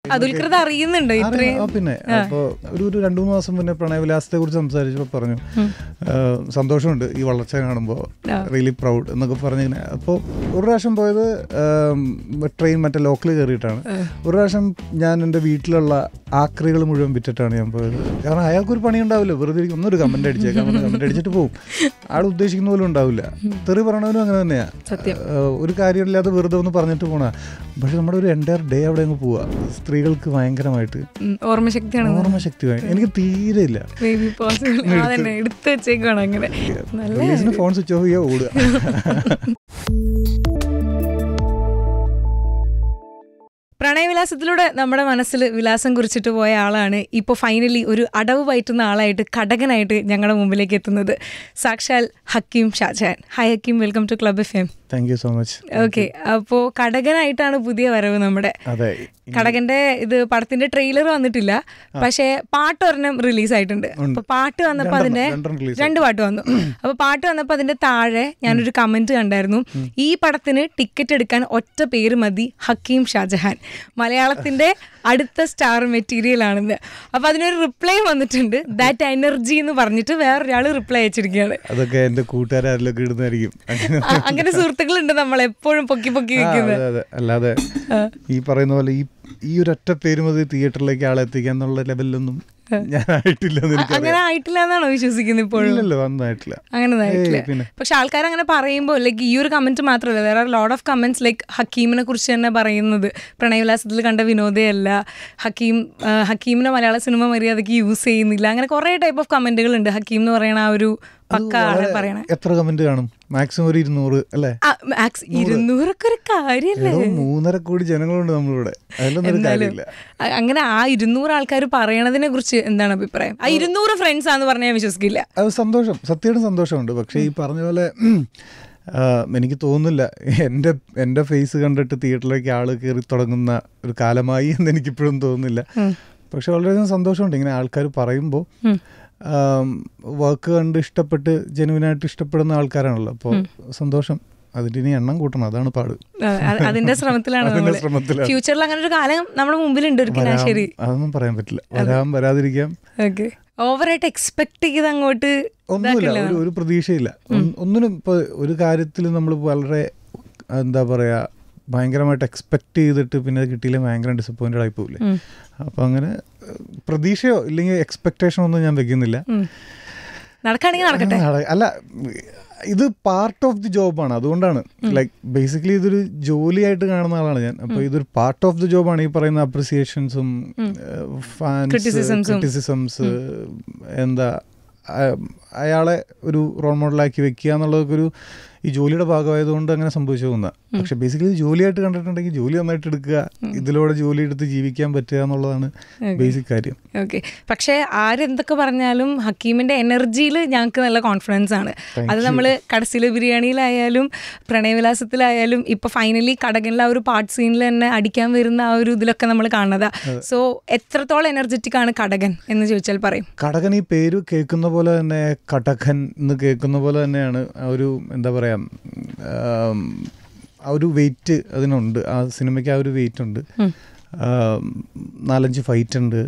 അതുൽകൃത അറിയുന്നുണ്ടോ ഇത്രയും? പിന്നെ അപ്പോൾ ഒരു 2-3 മാസം മുന്നേ പ്രണയവിലാസത്തെ കുറിച്ച് സംസാരിച്ചപ്പോൾ പറഞ്ഞു സന്തോഷമുണ്ട് ഈ വളർച്ച കാണുമ്പോൾ, റിയലി പ്രൗഡ് എന്നൊക്കെ പറഞ്ഞിങ്ങനെ. അപ്പോൾ ഒരു പ്രാവശ്യം പോയത് ട്രെയിൻ മറ്റേ ലോക്കൽ കയറിയിട്ടാണ്. ഒരു പ്രാവശ്യം ഞാൻ എൻ്റെ വീട്ടിലുള്ള ആക്രികൾ മുഴുവൻ വിറ്റിട്ടാണ് ഞാൻ പോയത്. കാരണം അയാൾക്കൊരു പണി ഉണ്ടാവില്ല, വെറുതെ ഒന്നൊരു കമന്റ് അടിച്ചേക്കാം, കമന്റ് അടിച്ചിട്ട് പോകും. ആൾ ഉദ്ദേശിക്കുന്ന പോലും ഉണ്ടാവില്ല. തെറി പറയണവനും അങ്ങനെ തന്നെയാണ്, ഒരു കാര്യമില്ലാതെ വെറുതെ ഒന്ന് പറഞ്ഞിട്ട് പോണ. പക്ഷെ നമ്മുടെ ഒരു എൻ്റയർ ഡേ അവിടെ അങ്ങ് പോവുക. സ്ത്രീകൾക്ക് ഭയങ്കരമായിട്ട് ഓർമ്മശക്തി എനിക്ക് തീരെ ഇല്ല. ഫോൺ സ്വിച്ച് ഓഫ് ചെയ്യുക, ഓടുക. പ്രണയവിലാസത്തിലൂടെ നമ്മുടെ മനസ്സിൽ വിലാസം കുറിച്ചിട്ട് പോയ ആളാണ് ഇപ്പോൾ ഫൈനലി ഒരു അടവ് പയറ്റുന്ന ആളായിട്ട് കടകനായിട്ട് ഞങ്ങളുടെ മുമ്പിലേക്ക് എത്തുന്നത് സാക്ഷാൽ Hakkim Shajahan. Hi Hakkim, welcome to club FM. Thank you so much. Okay, അപ്പോൾ കടകനായിട്ടാണ് പുതിയ വരവ് നമ്മുടെ. കടകന്റെ ഇത് പടത്തിന്റെ ട്രെയിലർ വന്നിട്ടില്ല, പക്ഷേ പാട്ട് ഒരെണ്ണം റിലീസായിട്ടുണ്ട്. അപ്പൊ പാട്ട് വന്നപ്പോ അതിന്റെ 2 പാട്ട് വന്നു. അപ്പൊ പാട്ട് വന്നപ്പോ അതിന്റെ താഴെ ഞാനൊരു കമന്റ് കണ്ടായിരുന്നു, ഈ പടത്തിന് ടിക്കറ്റ് എടുക്കാൻ ഒറ്റ പേര് മതി, ഹക്കീം ഷാജഹാൻ, മലയാളത്തിന്റെ അടുത്ത സ്റ്റാർ മെറ്റീരിയൽ ആണെന്ന്. അപ്പൊ അതിനൊരു റിപ്ലൈ വന്നിട്ടുണ്ട്, ദാറ്റ് എനർജി എന്ന് പറഞ്ഞിട്ട് വേറൊരാള് റിപ്ലൈ അയച്ചിരിക്കുകയാണ്. അതൊക്കെ എന്റെ കൂട്ടുകാരിലൊക്കെ ഇടുന്നതായിരിക്കും. അങ്ങനെ സുഹൃത്തുക്കളുണ്ട് നമ്മൾ എപ്പോഴും പൊക്കി വെക്കുന്നത്. അല്ലാതെ ഈ പറയുന്ന പോലെ ഈ ഒരൊറ്റ പേര് മതി തിയേറ്ററിലേക്ക് ആളെ എത്തിക്കുക എന്നുള്ള ലെവലിലൊന്നും അങ്ങനെ ആയിട്ടില്ല എന്നാണോ വിശ്വസിക്കുന്നത് ഇപ്പോഴും? അങ്ങനെ ആയിട്ടില്ല. പക്ഷെ ആൾക്കാർ അങ്ങനെ പറയുമ്പോൾ ലൈക്ക് ഈ ഒരു കമന്റ് മാത്രമല്ല, വേറെ ലോട്ട് ഓഫ് കമന്റ്സ് ലൈക്ക് ഹക്കീമിനെ കുറിച്ച് തന്നെ പറയുന്നത് പ്രണയവിലാസത്തിൽ കണ്ട വിനോദയല്ല, ഹക്കീമിനെ മലയാള സിനിമ മര്യാദയ്ക്ക് യൂസ് ചെയ്യുന്നില്ല, അങ്ങനെ കുറെ ടൈപ്പ് ഓഫ് കമന്റുകൾ ഉണ്ട്. ഹക്കീം എന്ന് പറയുന്ന ആ ഒരു പക്ക ആളെ പറയണേ. എത്ര കമന്റ് കാണും? മാക്സിമം ഒരു 200 അല്ലേ? 200 ഒക്കെ ഒരു കാര്യല്ലേ? 3.5 കോടി ജനങ്ങളുണ്ട് നമ്മളിവിടെ. അങ്ങനെ ആ 200 ആൾക്കാർ പറയണതിനെ കുറിച്ച് എന്താണ് അഭിപ്രായം? ആ 200 ഫ്രണ്ട്സ് ആന്ന് പറഞ്ഞാൽ വിശ്വസിക്കില്ല. അത് സന്തോഷം, സത്യമായിട്ട് സന്തോഷമുണ്ട്. പക്ഷെ ഈ പറഞ്ഞ പോലെ എനിക്ക് തോന്നുന്നില്ല എൻ്റെ ഫേസ് കണ്ടിട്ട് തിയേറ്ററിലേക്ക് ആള് കയറി തുടങ്ങുന്ന ഒരു കാലമായി എന്ന് എനിക്കിപ്പോഴും തോന്നുന്നില്ല. പക്ഷെ വളരെയധികം സന്തോഷമുണ്ട് ഇങ്ങനെ ആൾക്കാർ പറയുമ്പോൾ. വർക്ക് കണ്ട് ഇഷ്ടപ്പെട്ട് ജെനുവിനായിട്ട് ഇഷ്ടപ്പെടുന്ന ആൾക്കാരാണല്ലോ, അപ്പോൾ സന്തോഷം. അതിന്റെ ഇനി എണ്ണം കൂട്ടണം, അതാണ് പാട്. അതിന്റെ ശ്രമത്തിലാണ്. ഫ്യൂച്ചറിൽ അങ്ങനെ ഒരു കാലം നമ്മുടെ മുമ്പിലുണ്ട്. അതൊന്നും പറയാൻ പറ്റില്ല, വരാതിരിക്കാം. ഓവറായിട്ട് എക്സ്പെക്ട് ചെയ്ത് അങ്ങോട്ട് ഒന്നുമില്ല, ഒരു പ്രതീക്ഷയില്ല ഒന്നിനും. ഇപ്പൊ ഒരു കാര്യത്തിൽ നമ്മൾ വളരെ എന്താ പറയാ ഭയങ്കരമായിട്ട് എക്സ്പെക്ട് ചെയ്തിട്ട് പിന്നെ കിട്ടിയില്ല, ഭയങ്കര ഡിസപ്പോയിന്റഡ് ആയി പോകില്ലേ. അപ്പം അങ്ങനെ പ്രതീക്ഷയോ ഇല്ലെങ്കിൽ എക്സ്പെക്ടേഷനോ ഒന്നും ഞാൻ വെക്കുന്നില്ല. അല്ല, ഇത് പാർട്ട് ഓഫ് ദി ജോബാണ്, അതുകൊണ്ടാണ് ലൈക്ക് ബേസിക്കലി ഇതൊരു ജോലിയായിട്ട് കാണുന്ന ആളാണ് ഞാൻ. അപ്പോൾ ഇതൊരു പാർട്ട് ഓഫ് ദി ജോബാണ്. ഈ പറയുന്ന അപ്രിസിയേഷൻസും ക്രിറ്റിസിസംസ് എന്താ അയാളെ ഒരു റോൾ മോഡലാക്കി വെക്കുക എന്നുള്ളതൊക്കെ ഒരു ഈ ജോലിയുടെ ഭാഗമായതുകൊണ്ട് അങ്ങനെ സംഭവിച്ചു പോകുന്ന. പക്ഷെ ബേസിക്കലി ജോലിയായിട്ട് കണ്ടിട്ടുണ്ടെങ്കിൽ ജോലി നന്നായിട്ട് എടുക്കുക, ഇതിലൂടെ ജോലി എടുത്ത് ജീവിക്കാൻ പറ്റുക എന്നുള്ളതാണ് ബേസിക് കാര്യം. ഓക്കെ, പക്ഷേ ആരെന്തൊക്കെ പറഞ്ഞാലും ഹക്കീമിന്റെ എനർജിയിൽ ഞങ്ങൾക്ക് നല്ല കോൺഫിഡൻസ് ആണ്. അത് നമ്മൾ കടസിലെ ബിരിയാണിയിലായാലും പ്രണയവിലാസത്തിലായാലും ഇപ്പൊ ഫൈനലി കടകനിലെ ആ ഒരു പാർട്ട് സീനിൽ തന്നെ അടിക്കാൻ വരുന്ന ആ ഒരു ഇതിലൊക്കെ നമ്മൾ കാണുന്നതാ. സോ എത്രത്തോളം എനർജറ്റിക് ആണ് കടകൻ എന്ന് ചോദിച്ചാൽ പറയും? കടകൻ ഈ പേര് കേൾക്കുന്ന പോലെ തന്നെ, കടകൻ എന്ന് കേൾക്കുന്ന പോലെ തന്നെയാണ് ആ ഒരു എന്താ പറയാ ആ ഒരു വെയിറ്റ് അതിനുണ്ട്. ആ സിനിമയ്ക്ക് ആ ഒരു വെയിറ്റ് ഉണ്ട്. 4-5 ഫൈറ്റ് ഉണ്ട്.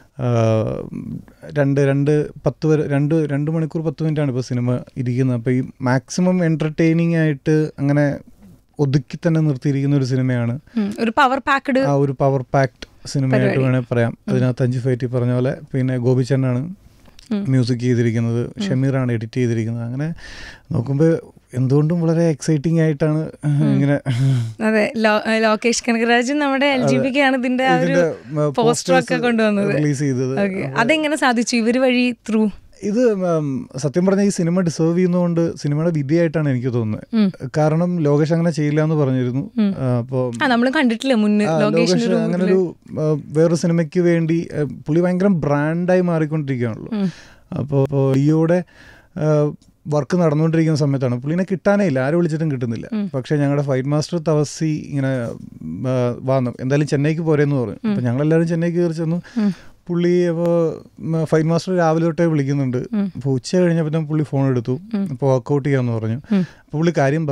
2 മണിക്കൂർ 10 മിനിറ്റാണ് ഇപ്പോൾ സിനിമ ഇരിക്കുന്നത്. അപ്പോൾ ഈ മാക്സിമം എൻ്റർടൈനിങ് ആയിട്ട് അങ്ങനെ ഒതുക്കി തന്നെ നിർത്തിയിരിക്കുന്ന ഒരു സിനിമയാണ്. ഒരു പവർ പാക്ഡ് സിനിമയായിട്ട് വേണേൽ പറയാം. അതിനകത്ത് 5 ഫൈറ്റ് പറഞ്ഞ പോലെ. പിന്നെ ഗോപിച്ചേട്ടനാണ് മ്യൂസിക് ചെയ്തിരിക്കുന്നത്, ഷമീറാണ് എഡിറ്റ് ചെയ്തിരിക്കുന്നത്. അങ്ങനെ നോക്കുമ്പോൾ എന്തുകൊണ്ടും വളരെ എക്സൈറ്റിംഗ് ആയിട്ടാണ് ഇങ്ങനെ. അതെ, ലോകേഷ് കനകരാജൻ നമ്മുടെ LGBTQ ആണ് ഇതിന്റെ പോസ്റ്ററൊക്കെ കൊണ്ടുവന്നത്, റിലീസ് ചെയ്തത്. അതെങ്ങനെ സാധിച്ചു ഇവര് വഴി? ത്രൂ ഇത് സത്യം പറഞ്ഞാൽ ഈ സിനിമ ഡിസേർവ് ചെയ്യുന്നതുകൊണ്ട് സിനിമയുടെ വിധിയായിട്ടാണ് എനിക്ക് തോന്നുന്നത്. കാരണം ലോകേഷ് അങ്ങനെ ചെയ്യില്ല എന്ന് പറഞ്ഞിരുന്നു. അപ്പോൾ നമ്മൾ കണ്ടിട്ടില്ല മുന്നേ ലോകേഷ് അങ്ങനെ ഒരു വേറൊരു സിനിമയ്ക്ക് വേണ്ടി പുള്ളി ഭയങ്കര ബ്രാൻഡായി മാറിക്കൊണ്ടിരിക്കുകയാണല്ലോ. അപ്പോൾ ലിയോയുടെ വർക്ക് നടന്നുകൊണ്ടിരിക്കുന്ന സമയത്താണ് പുള്ളിനെ കിട്ടാനേ ഇല്ല, ആരും വിളിച്ചിട്ടും കിട്ടുന്നില്ല. പക്ഷേ ഞങ്ങളുടെ ഫൈറ്റ് മാസ്റ്റർ തവസി ഇങ്ങനെ വന്നു, എന്തായാലും ചെന്നൈക്ക് പോരെന്ന് പറഞ്ഞു. അപ്പോൾ ഞങ്ങളെല്ലാവരും ചെന്നൈക്ക് കയറി ചെന്നു. പുള്ളി അപ്പോൾ ഫൈറ്റ് മാസ്റ്റർ രാവിലെ തൊട്ടേ വിളിക്കുന്നുണ്ട്. അപ്പോൾ ഉച്ച കഴിഞ്ഞപ്പോൾ പുള്ളി ഫോൺ എടുത്തു, അപ്പോൾ വർക്കൗട്ട് ചെയ്യാമെന്ന് പറഞ്ഞു. അപ്പോൾ പുള്ളി കാര്യം പറഞ്ഞു,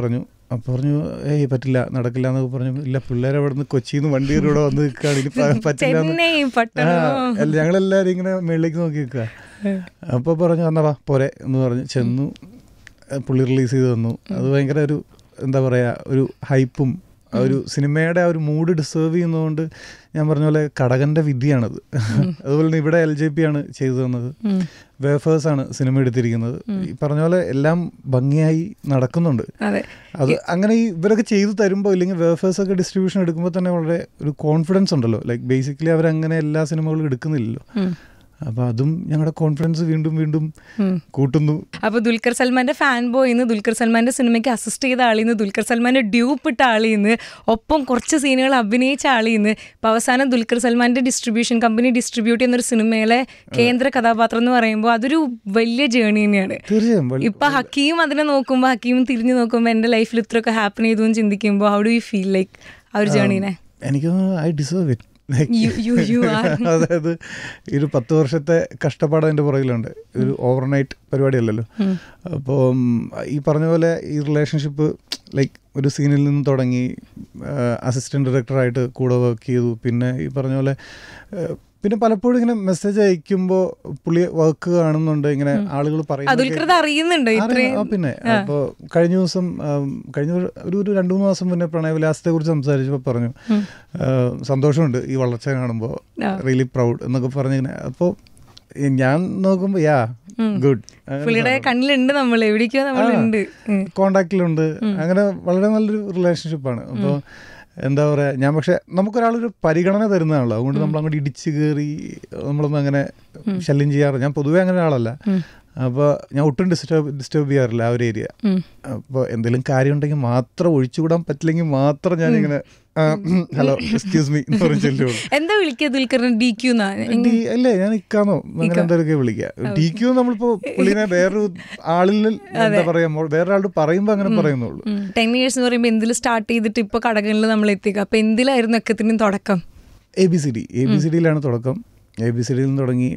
അപ്പോൾ പറഞ്ഞു ഏയ് പറ്റില്ല, നടക്കില്ല എന്നൊക്കെ പറഞ്ഞു. ഇല്ല, പിള്ളേരെ അവിടെ നിന്ന് കൊച്ചിയിൽ നിന്ന് വണ്ടി ഇവിടെ വന്ന് നിൽക്കുകയാണ്, ഇനി പറ്റില്ല. ഞങ്ങളെല്ലാവരും ഇങ്ങനെ മേളിലേക്ക് നോക്കി നിൽക്കുക. അപ്പോൾ പറഞ്ഞു എന്നാ വാ പോരെ എന്ന് പറഞ്ഞ് ചെന്നു. പുള്ളി റിലീസ് ചെയ്ത് തന്നു. അത് ഭയങ്കര ഒരു എന്താ പറയുക, ഒരു ഹൈപ്പും ഒരു സിനിമയുടെ ആ ഒരു മൂഡ് ഡിസേർവ് ചെയ്യുന്നതുകൊണ്ട് ഞാൻ പറഞ്ഞ പോലെ കടകൻ്റെ വിധിയാണത്. അതുപോലെ തന്നെ ഇവിടെ LJP ആണ് ചെയ്തു തന്നത്. വേഫേഴ്സാണ് സിനിമ എടുത്തിരിക്കുന്നത്. ഈ പറഞ്ഞ പോലെ എല്ലാം ഭംഗിയായി നടക്കുന്നുണ്ട്. അത് അങ്ങനെ ഇവരൊക്കെ ചെയ്തു തരുമ്പോൾ, ഇല്ലെങ്കിൽ വേഫേഴ്സൊക്കെ ഡിസ്ട്രിബ്യൂഷൻ എടുക്കുമ്പോൾ തന്നെ വളരെ ഒരു കോൺഫിഡൻസ് ഉണ്ടല്ലോ. ലൈക്ക് ബേസിക്കലി അവരങ്ങനെ എല്ലാ സിനിമകളും എടുക്കുന്നില്ലല്ലോ. അപ്പൊ അതും ഞങ്ങളുടെ കോൺഫിഡൻസ് വീണ്ടും വീണ്ടും കൂട്ടുന്നു. അപ്പൊ ദുൽഖർ സൽമാന്റെ ഫാൻ ബോയിന്ന്, ദുൽഖർ സൽമാന്റെ സിനിമയ്ക്ക് അസിസ്റ്റ് ചെയ്ത ആളിന്ന്, ദുൽഖർ സൽമാന്റെ ഡ്യൂപ്പ് ഇട്ട ആളിന്ന്, ഒപ്പം കുറച്ച് സീനുകൾ അഭിനയിച്ച ആളിന്ന്, ഇപ്പൊ അവസാനം ദുൽഖർ സൽമാന്റെ ഡിസ്ട്രിബ്യൂഷൻ കമ്പനി ഡിസ്ട്രിബ്യൂട്ട് ചെയ്യുന്ന ഒരു സിനിമയിലെ കേന്ദ്ര കഥാപാത്രം എന്ന് പറയുമ്പോൾ അതൊരു വലിയ ജേണി തന്നെയാണ്. ഇപ്പൊ ഹക്കീം അതിനെ നോക്കുമ്പോൾ, ഹക്കീം തിരിഞ്ഞു നോക്കുമ്പോൾ എന്റെ ലൈഫിൽ ഇത്രയൊക്കെ ഹാപ്പൻ ചെയ്തു എന്ന് ചിന്തിക്കുമ്പോൾ how do you feel like ആ ഒരു ജേണീനെ? എനിക്ക് ഐ ഡിസേർവ് ഇറ്റ്. അതായത് ഒരു 10 വർഷത്തെ കഷ്ടപ്പാട് അതിൻ്റെ പുറകിലുണ്ട്. ഒരു ഓവർനൈറ്റ് പരിപാടിയല്ലല്ലോ. അപ്പോൾ ഈ പറഞ്ഞ പോലെ ഈ റിലേഷൻഷിപ്പ് ലൈക്ക് ഒരു സീനിൽ നിന്ന് തുടങ്ങി അസിസ്റ്റൻറ്റ് ഡയറക്ടറായിട്ട് കൂടെ വർക്ക് ചെയ്തു. പിന്നെ ഈ പറഞ്ഞ പോലെ പിന്നെ പലപ്പോഴും ഇങ്ങനെ മെസ്സേജ് അയക്കുമ്പോൾ പുള്ളി വർക്ക് കാണുന്നുണ്ട്, ഇങ്ങനെ ആളുകൾ അറിയുന്നുണ്ട്. പിന്നെ അപ്പോൾ കഴിഞ്ഞ ദിവസം ഒരു 2-3 മാസം മുന്നേ പ്രണയവിലാസത്തെ കുറിച്ച് സംസാരിച്ചപ്പോൾ പറഞ്ഞു സന്തോഷമുണ്ട് ഈ വളർച്ച കാണുമ്പോൾ, റിയലി പ്രൗഡ് എന്നൊക്കെ പറഞ്ഞിങ്ങനെ. അപ്പോൾ ഞാൻ നോക്കുമ്പോൾ ഗുഡ്, കണ്ണിലുണ്ട്, നമ്മൾ എവിടേക്കോ നമ്മളുണ്ട്, കോണ്ടാക്റ്റിലുണ്ട്. അങ്ങനെ വളരെ നല്ലൊരു റിലേഷൻഷിപ്പാണ്. അപ്പോൾ എന്താ പറയുക, ഞാൻ പക്ഷെ നമുക്കൊരാളൊരു പരിഗണന തരുന്നതാണല്ലോ. അതുകൊണ്ട് നമ്മൾ അങ്ങോട്ട് ഇടിച്ച് കയറി നമ്മളൊന്നും അങ്ങനെ ശല്യം ചെയ്യാറ്. ഞാൻ പൊതുവേ അങ്ങനെ ഒരാളല്ല. അപ്പോൾ ഞാൻ ഒട്ടും ഡിസ്റ്റർബ് ചെയ്യാറില്ല ആ ഒരു ഏരിയ. അപ്പോൾ എന്തെങ്കിലും കാര്യം ഉണ്ടെങ്കിൽ മാത്രം, ഒഴിച്ചുകൂടാൻ പറ്റില്ലെങ്കിൽ മാത്രം ഞാനിങ്ങനെ ഹലോ എക്സ്ക്യൂസ് മീ എന്ന് പറഞ്ഞു ചെല്ലുള്ളൂ. എന്താ വിളിക്കുക ദുൽഖറിനെ? DQ അല്ലേ, ഞാൻ ഇക്കാന്നോ അങ്ങനെ എന്തൊക്കെ വിളിക്കുക. DQ നമ്മളിപ്പോ പുള്ളിനെ വേറൊരു ആളിൽ എന്താ പറയാ, വേറൊരാളോട് പറയുമ്പോൾ അങ്ങനെ പറയുന്നുള്ളൂ. 10 years എന്ന് പറയുമ്പോൾ എന്തിൽ സ്റ്റാർട്ട് ചെയ്തിട്ട് ഇപ്പൊ കടകളിൽ നമ്മൾ എത്തിക്കുക. അപ്പൊ എന്തിലായിരുന്നു ഒക്കത്തിനും തുടക്കം? ABCDയിലാണ് തുടക്കം. ABCDയിൽ നിന്ന് തുടങ്ങി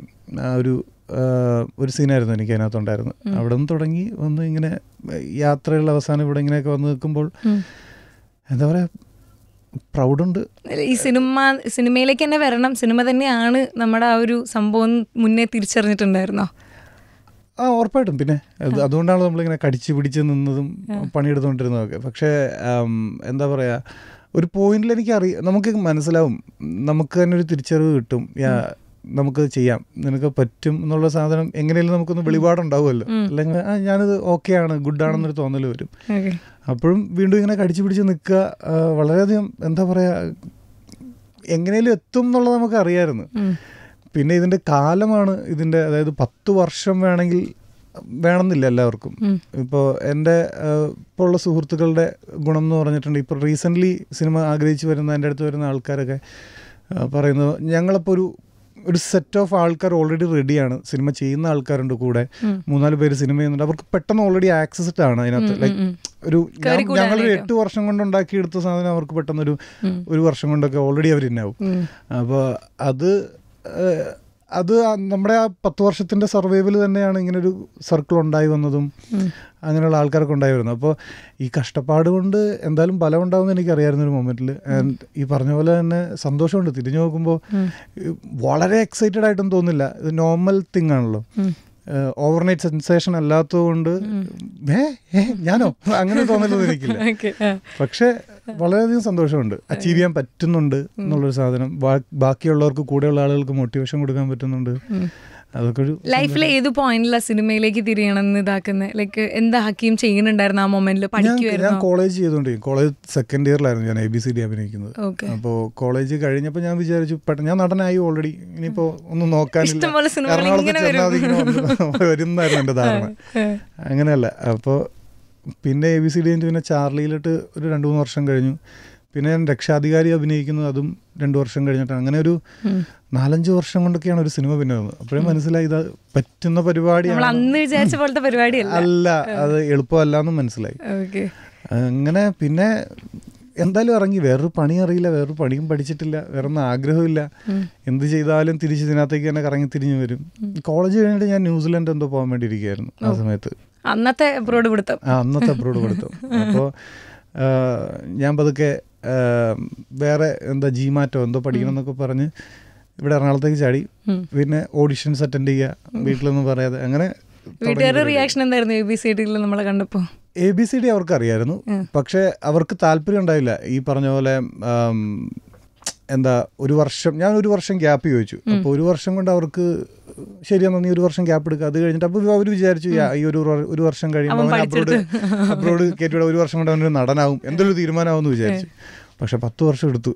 ഒരു സീനായിരുന്നു എനിക്ക് അതിനകത്തുണ്ടായിരുന്നു. അവിടെ നിന്ന് തുടങ്ങി വന്ന് ഇങ്ങനെ യാത്രയുള്ള അവസാനം ഇവിടെ ഇങ്ങനെയൊക്കെ വന്ന് നിൽക്കുമ്പോൾ എന്താ പറയാ, പ്രൗഡുണ്ട്. ഈ സിനിമയിലേക്ക് തന്നെ വരണം, സിനിമ തന്നെയാണ് നമ്മുടെ ആ ഒരു സംഭവം മുന്നേ തിരിച്ചറിഞ്ഞിട്ടുണ്ടായിരുന്നോ? ഉറപ്പായിട്ടും. പിന്നെ അതുകൊണ്ടാണ് നമ്മളിങ്ങനെ കടിച്ചു പിടിച്ച് നിന്നതും പണിയെടുത്തുകൊണ്ടിരുന്നതൊക്കെ. പക്ഷേ എന്താ പറയുക, ഒരു പോയിന്റിൽ നമുക്ക് മനസ്സിലാവും, നമുക്ക് തന്നെ ഒരു തിരിച്ചറിവ് കിട്ടും, നമുക്ക് ചെയ്യാം, നിനക്ക് പറ്റും എന്നുള്ള സാധനം എങ്ങനെയാലും നമുക്കൊന്ന് വെളിപാടുണ്ടാവുമല്ലോ. അല്ലെങ്കിൽ ഞാനിത് ഓക്കെ ആണ്, ഗുഡാണെന്നൊരു തോന്നൽ വരും. അപ്പോഴും വീണ്ടും ഇങ്ങനെ കടിച്ചു പിടിച്ച് നിൽക്കുക, വളരെയധികം എന്താ പറയുക, എങ്ങനെയും എത്തും എന്നുള്ളത് നമുക്ക് അറിയാമായിരുന്നു. പിന്നെ ഇതിൻ്റെ കാലമാണ് ഇതിൻ്റെ, അതായത് 10 വർഷം വേണമെന്നില്ല എല്ലാവർക്കും. ഇപ്പോൾ എൻ്റെ ഇപ്പോൾ ഉള്ള സുഹൃത്തുക്കളുടെ ഗുണം എന്ന് പറഞ്ഞിട്ടുണ്ട്, ഇപ്പോൾ റീസെൻ്റ്ലി സിനിമ ആഗ്രഹിച്ച് വരുന്ന എൻ്റെ അടുത്ത് വരുന്ന ആൾക്കാരൊക്കെ പറയുന്നത്, ഞങ്ങളിപ്പോൾ ഒരു സെറ്റ് ഓഫ് ആൾക്കാർ ഓൾറെഡി റെഡിയാണ്, സിനിമ ചെയ്യുന്ന ആൾക്കാരുണ്ട് കൂടെ, 3-4 പേര് സിനിമ ചെയ്യുന്നുണ്ട്, അവർക്ക് പെട്ടെന്ന് ഓൾറെഡി ആക്സസ്ഡ് ആണ് അതിനകത്ത്. ലൈക്ക് ഞങ്ങളൊരു 8 വർഷം കൊണ്ട് ഉണ്ടാക്കിയെടുത്ത സാധനം അവർക്ക് പെട്ടെന്നൊരു 1 വർഷം കൊണ്ടൊക്കെ ഓൾറെഡി അവർ ഇന്നാവും. അപ്പോൾ അത് നമ്മുടെ ആ 10 വർഷത്തിൻ്റെ സർവൈവൽ തന്നെയാണ് ഇങ്ങനൊരു സർക്കിൾ ഉണ്ടായി വന്നതും അങ്ങനെയുള്ള ആൾക്കാർക്ക് ഉണ്ടായി വരുന്നത്. അപ്പോൾ ഈ കഷ്ടപ്പാട് കൊണ്ട് എന്തായാലും ബലം ഉണ്ടാവുമെന്ന് എനിക്കറിയാവുന്ന ഒരു മൊമെൻറ്റിൽ. ആൻഡ് ഈ പറഞ്ഞ പോലെ തന്നെ സന്തോഷമുണ്ട്. തിരിഞ്ഞു നോക്കുമ്പോൾ വളരെ എക്സൈറ്റഡ് ആയിട്ടൊന്നും തോന്നില്ല, ഇത് നോർമൽ തിങ് ആണല്ലോ. ഓവർനൈറ്റ് സെൻസേഷൻ അല്ലാത്തതുകൊണ്ട് ഞാനോ അങ്ങനെ തോന്നലൊന്നും എനിക്കില്ല. പക്ഷെ വളരെയധികം സന്തോഷമുണ്ട്, അച്ചീവ് ചെയ്യാൻ പറ്റുന്നുണ്ട് എന്നുള്ളൊരു സാധനം. ബാക്കിയുള്ളവർക്ക്, കൂടെയുള്ള ആളുകൾക്ക് മോട്ടിവേഷൻ കൊടുക്കാൻ പറ്റുന്നുണ്ട്. അതൊക്കെ ഒരു ലൈഫിലെ ഏത് പോയിന്റിലാ സിനിമയിലേക്ക് തിരിയണമെന്ന് ഇതാക്കുന്നത്? ലൈക്ക് എന്താ ഹക്കീം ചെയ്യുന്നുണ്ടായിരുന്നു ആ മൊമെന്റിൽ? ഞാൻ കോളേജ് ചെയ്തോണ്ടിരിക്കും. കോളേജ് സെക്കൻഡ് ഇയറിലായിരുന്നു ഞാൻ ABCD അഭിനയിക്കുന്നത്. അപ്പോൾ കോളേജ് കഴിഞ്ഞപ്പോൾ ഞാൻ വിചാരിച്ചു, ഞാൻ നടനായി ഓൾറെഡി, ഇനിയിപ്പോൾ ഒന്നും നോക്കാനില്ല, എറണാകുളത്ത് വരുന്നായിരുന്നു എൻ്റെ ധാരണ. അങ്ങനെയല്ല. അപ്പോൾ പിന്നെ ABCD കഴിഞ്ഞ് പിന്നെ ചാർലിയിലിട്ട് ഒരു 2-3 വർഷം കഴിഞ്ഞു. പിന്നെ ഞാൻ രക്ഷാധികാരി അഭിനയിക്കുന്നത്, അതും 2 വർഷം കഴിഞ്ഞിട്ടാണ്. അങ്ങനെ ഒരു 4-5 വർഷം കൊണ്ടൊക്കെയാണ് ഒരു സിനിമ പിന്നെ വന്നത്. അപ്പോഴേ മനസ്സിലായി ഇത് പറ്റുന്ന പരിപാടിയാണ്, അല്ല, അത് എളുപ്പമല്ല എന്നും മനസ്സിലായി. അങ്ങനെ പിന്നെ എന്തായാലും ഇറങ്ങി. വേറൊരു പണി അറിയില്ല, വേറൊരു പണിയും പഠിച്ചിട്ടില്ല, വേറൊന്നും ആഗ്രഹമില്ല. എന്ത് ചെയ്താലും തിരിച്ച് ഇതിനകത്തേക്ക് തന്നെ കറങ്ങി തിരിഞ്ഞു വരും. കോളേജ് കഴിഞ്ഞിട്ട് ഞാൻ ന്യൂസിലൻഡ് എന്തോ പോകാൻ വേണ്ടി ഇരിക്കുകയായിരുന്നു ആ സമയത്ത്. അന്നത്തെ അബ്രോഡ് പിടുത്തം. അപ്പോൾ ഞാൻ പതുക്കെ വേറെ എന്താ ജിമാറ്റോ എന്തോ പഠിക്കണം എന്നൊക്കെ പറഞ്ഞ് ഇവിടെ എറണാകുളത്തേക്ക് ചാടി. പിന്നെ ഓഡിഷൻസ് അറ്റൻഡ് ചെയ്യുക, വീട്ടിലൊന്നും പറയാതെ. അങ്ങനെ റിയാക്ഷൻ എന്തായിരുന്നു ABCD നമ്മളെ കണ്ടപ്പോൾ? ABCD അവർക്ക് അറിയായിരുന്നു, പക്ഷെ അവർക്ക് താല്പര്യം ഉണ്ടായില്ല. ഈ പറഞ്ഞ പോലെ എന്താ ഞാൻ ഒരു വർഷം ഗ്യാപ്പ് ചോദിച്ചു. അപ്പോൾ ഒരു വർഷം കൊണ്ട് അവർക്ക് ശരിയാണെന്ന് നീ ഒരു വർഷം ഗ്യാപ്പ് എടുക്കുക, അത് കഴിഞ്ഞിട്ട് അപ്പോൾ അവർ വിചാരിച്ചു ഈ ഒരു വർഷം കഴിയുമ്പോൾ അവൻ അബ്രോഡ് കയറ്റിവിടെ ഒരു വർഷം കൊണ്ട് അവനൊരു നടനാവും, എന്തൊരു തീരുമാനമാവും എന്ന് വിചാരിച്ചു. പക്ഷെ 10 വർഷം എടുത്തു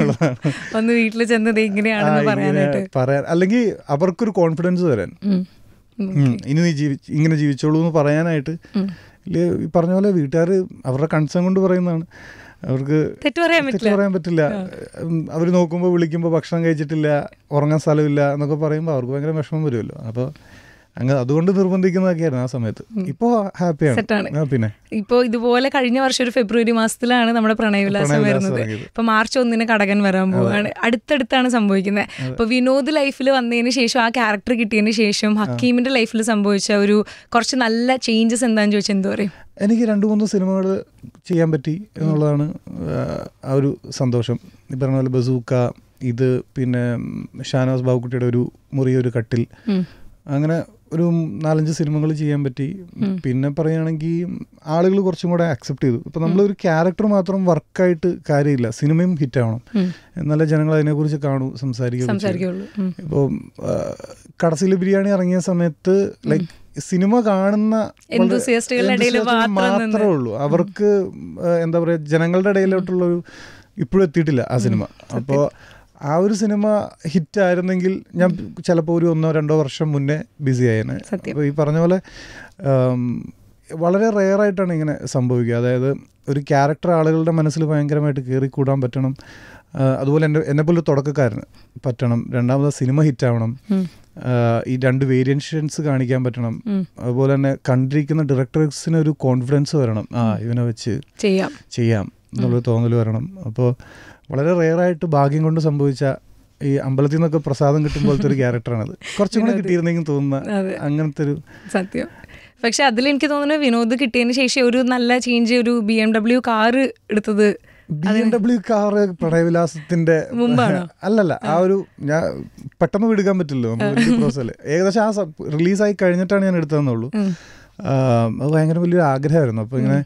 പറയാൻ, അല്ലെങ്കിൽ അവർക്കൊരു കോൺഫിഡൻസ് തരാൻ, ഇനി നീ ഇങ്ങനെ ജീവിച്ചോളൂ എന്ന് പറയാനായിട്ട്. ഈ പറഞ്ഞ പോലെ വീട്ടുകാർ അവരുടെ കൺസേൺ കൊണ്ട് പറയുന്നതാണ്, അവർക്ക് തെറ്റ് പറയാൻ പറ്റില്ല. അവർ നോക്കുമ്പോൾ വിളിക്കുമ്പോൾ ഭക്ഷണം കഴിച്ചിട്ടില്ല, ഉറങ്ങാൻ സ്ഥലമില്ല എന്നൊക്കെ പറയുമ്പോൾ അവർക്ക് ഭയങ്കര വിഷമം വരുമല്ലോ. അപ്പോൾ അങ്ങനെ അതുകൊണ്ട് നിർബന്ധിക്കുന്നതൊക്കെയായിരുന്നു ആ സമയത്ത്. ഇപ്പോൾ ഹാപ്പിയാണ്. പിന്നെ ഇപ്പോൾ ഇതുപോലെ കഴിഞ്ഞ വർഷം ഒരു ഫെബ്രുവരി മാസത്തിലാണ് നമ്മുടെ പ്രണയവിലാസം വരുന്നത്. ഇപ്പൊ March 1 കടകൻ വരാൻ പോവാണ്. അടുത്തടുത്താണ് സംഭവിക്കുന്നത്. അപ്പോൾ വിനോദ് ലൈഫിൽ വന്നതിന് ശേഷം, ആ ക്യാരക്ടർ കിട്ടിയതിന് ശേഷം ഹക്കീമിന്റെ ലൈഫിൽ സംഭവിച്ച ഒരു കുറച്ച് നല്ല ചേഞ്ചസ് എന്താണെന്ന് ചോദിച്ചാൽ എന്താ പറയും? എനിക്ക് 2-3 സിനിമകൾ ചെയ്യാൻ പറ്റി എന്നുള്ളതാണ് ആ ഒരു സന്തോഷം. ഈ പറഞ്ഞ പോലെ ബസൂക്ക, ഇത് പിന്നെ ഷാനവാസ് ബാബുക്കുട്ടിയുടെ ഒരു മുറിയൊരു കട്ടിൽ, അങ്ങനെ ഒരു 4-5 സിനിമകൾ ചെയ്യാൻ പറ്റി. പിന്നെ പറയുകയാണെങ്കിൽ ആളുകൾ കുറച്ചും കൂടെ അക്സെപ്റ്റ് ചെയ്തു. ഇപ്പം നമ്മളൊരു ക്യാരക്ടർ മാത്രം വർക്കായിട്ട് കാര്യമില്ല, സിനിമയും ഹിറ്റാവണം, എന്നാലേ ജനങ്ങൾ അതിനെക്കുറിച്ച് കാണൂ, സംസാരിക്കുള്ളൂ. ഇപ്പോൾ കടസിലെ ബിരിയാണി ഇറങ്ങിയ സമയത്ത് ലൈക്ക് സിനിമ കാണുന്ന മാത്രമേ ഉള്ളൂ, അവർക്ക് എന്താ പറയുക ജനങ്ങളുടെ ഇടയിലോട്ടുള്ളൊരു ഇപ്പോഴും എത്തിയിട്ടില്ല ആ സിനിമ. അപ്പോൾ ആ ഒരു സിനിമ ഹിറ്റായിരുന്നെങ്കിൽ ഞാൻ ചിലപ്പോൾ ഒരു 1-2 വർഷം മുന്നേ ബിസി ആയേനെ. അപ്പോൾ ഈ പറഞ്ഞ പോലെ വളരെ റെയറായിട്ടാണ് ഇങ്ങനെ സംഭവിക്കുക. അതായത് ഒരു ക്യാരക്ടർ ആളുകളുടെ മനസ്സിൽ ഭയങ്കരമായിട്ട് കയറിക്കൂടാൻ പറ്റണം, അതുപോലെ എന്നെപ്പോലെ തുടക്കക്കാരന് പറ്റണം, രണ്ടാമത് സിനിമ ഹിറ്റാവണം, ഈ 2 വേരിയേഷൻസ് കാണിക്കാൻ പറ്റണം, അതുപോലെ തന്നെ കണ്ടിരിക്കുന്ന ഡയറക്ടേഴ്സിന് ഒരു കോൺഫിഡൻസ് വരണം, ഇവനെ വെച്ച് ചെയ്യാം എന്നുള്ളൊരു തോന്നൽ വരണം. അപ്പോൾ വളരെ റെയറായിട്ട് ഭാഗ്യം കൊണ്ട് സംഭവിച്ച ഈ അമ്പലത്തിൽ നിന്നൊക്കെ പ്രസാദം കിട്ടുമ്പോഴത്തെ ഒരു ക്യാരക്ടറാണത്. കുറച്ചും കൂടെ കിട്ടിയിരുന്നെങ്കിൽ തോന്നുന്ന അങ്ങനത്തെ ഒരു സത്യം. പക്ഷെ അതിലെനിക്ക് തോന്നുന്നു വിനോദ് കിട്ടിയതിന് ശേഷം ഒരു നല്ല ചേഞ്ച്, ഒരു BMW കാറ് എടുത്തത്. BMW കാറ് പ്രണയവിലാസത്തിന്റെ അല്ലല്ല, ആ ഒരു ഞാൻ പെട്ടെന്ന് വിടുക്കാൻ പറ്റില്ലല്ലോ പ്രോസസ്സിൽ. ഏകദേശം ആ റിലീസായി കഴിഞ്ഞിട്ടാണ് ഞാൻ എടുത്തതെന്നുള്ളൂ. അത് ഭയങ്കര വലിയൊരു ആഗ്രഹമായിരുന്നു. അപ്പോൾ ഇങ്ങനെ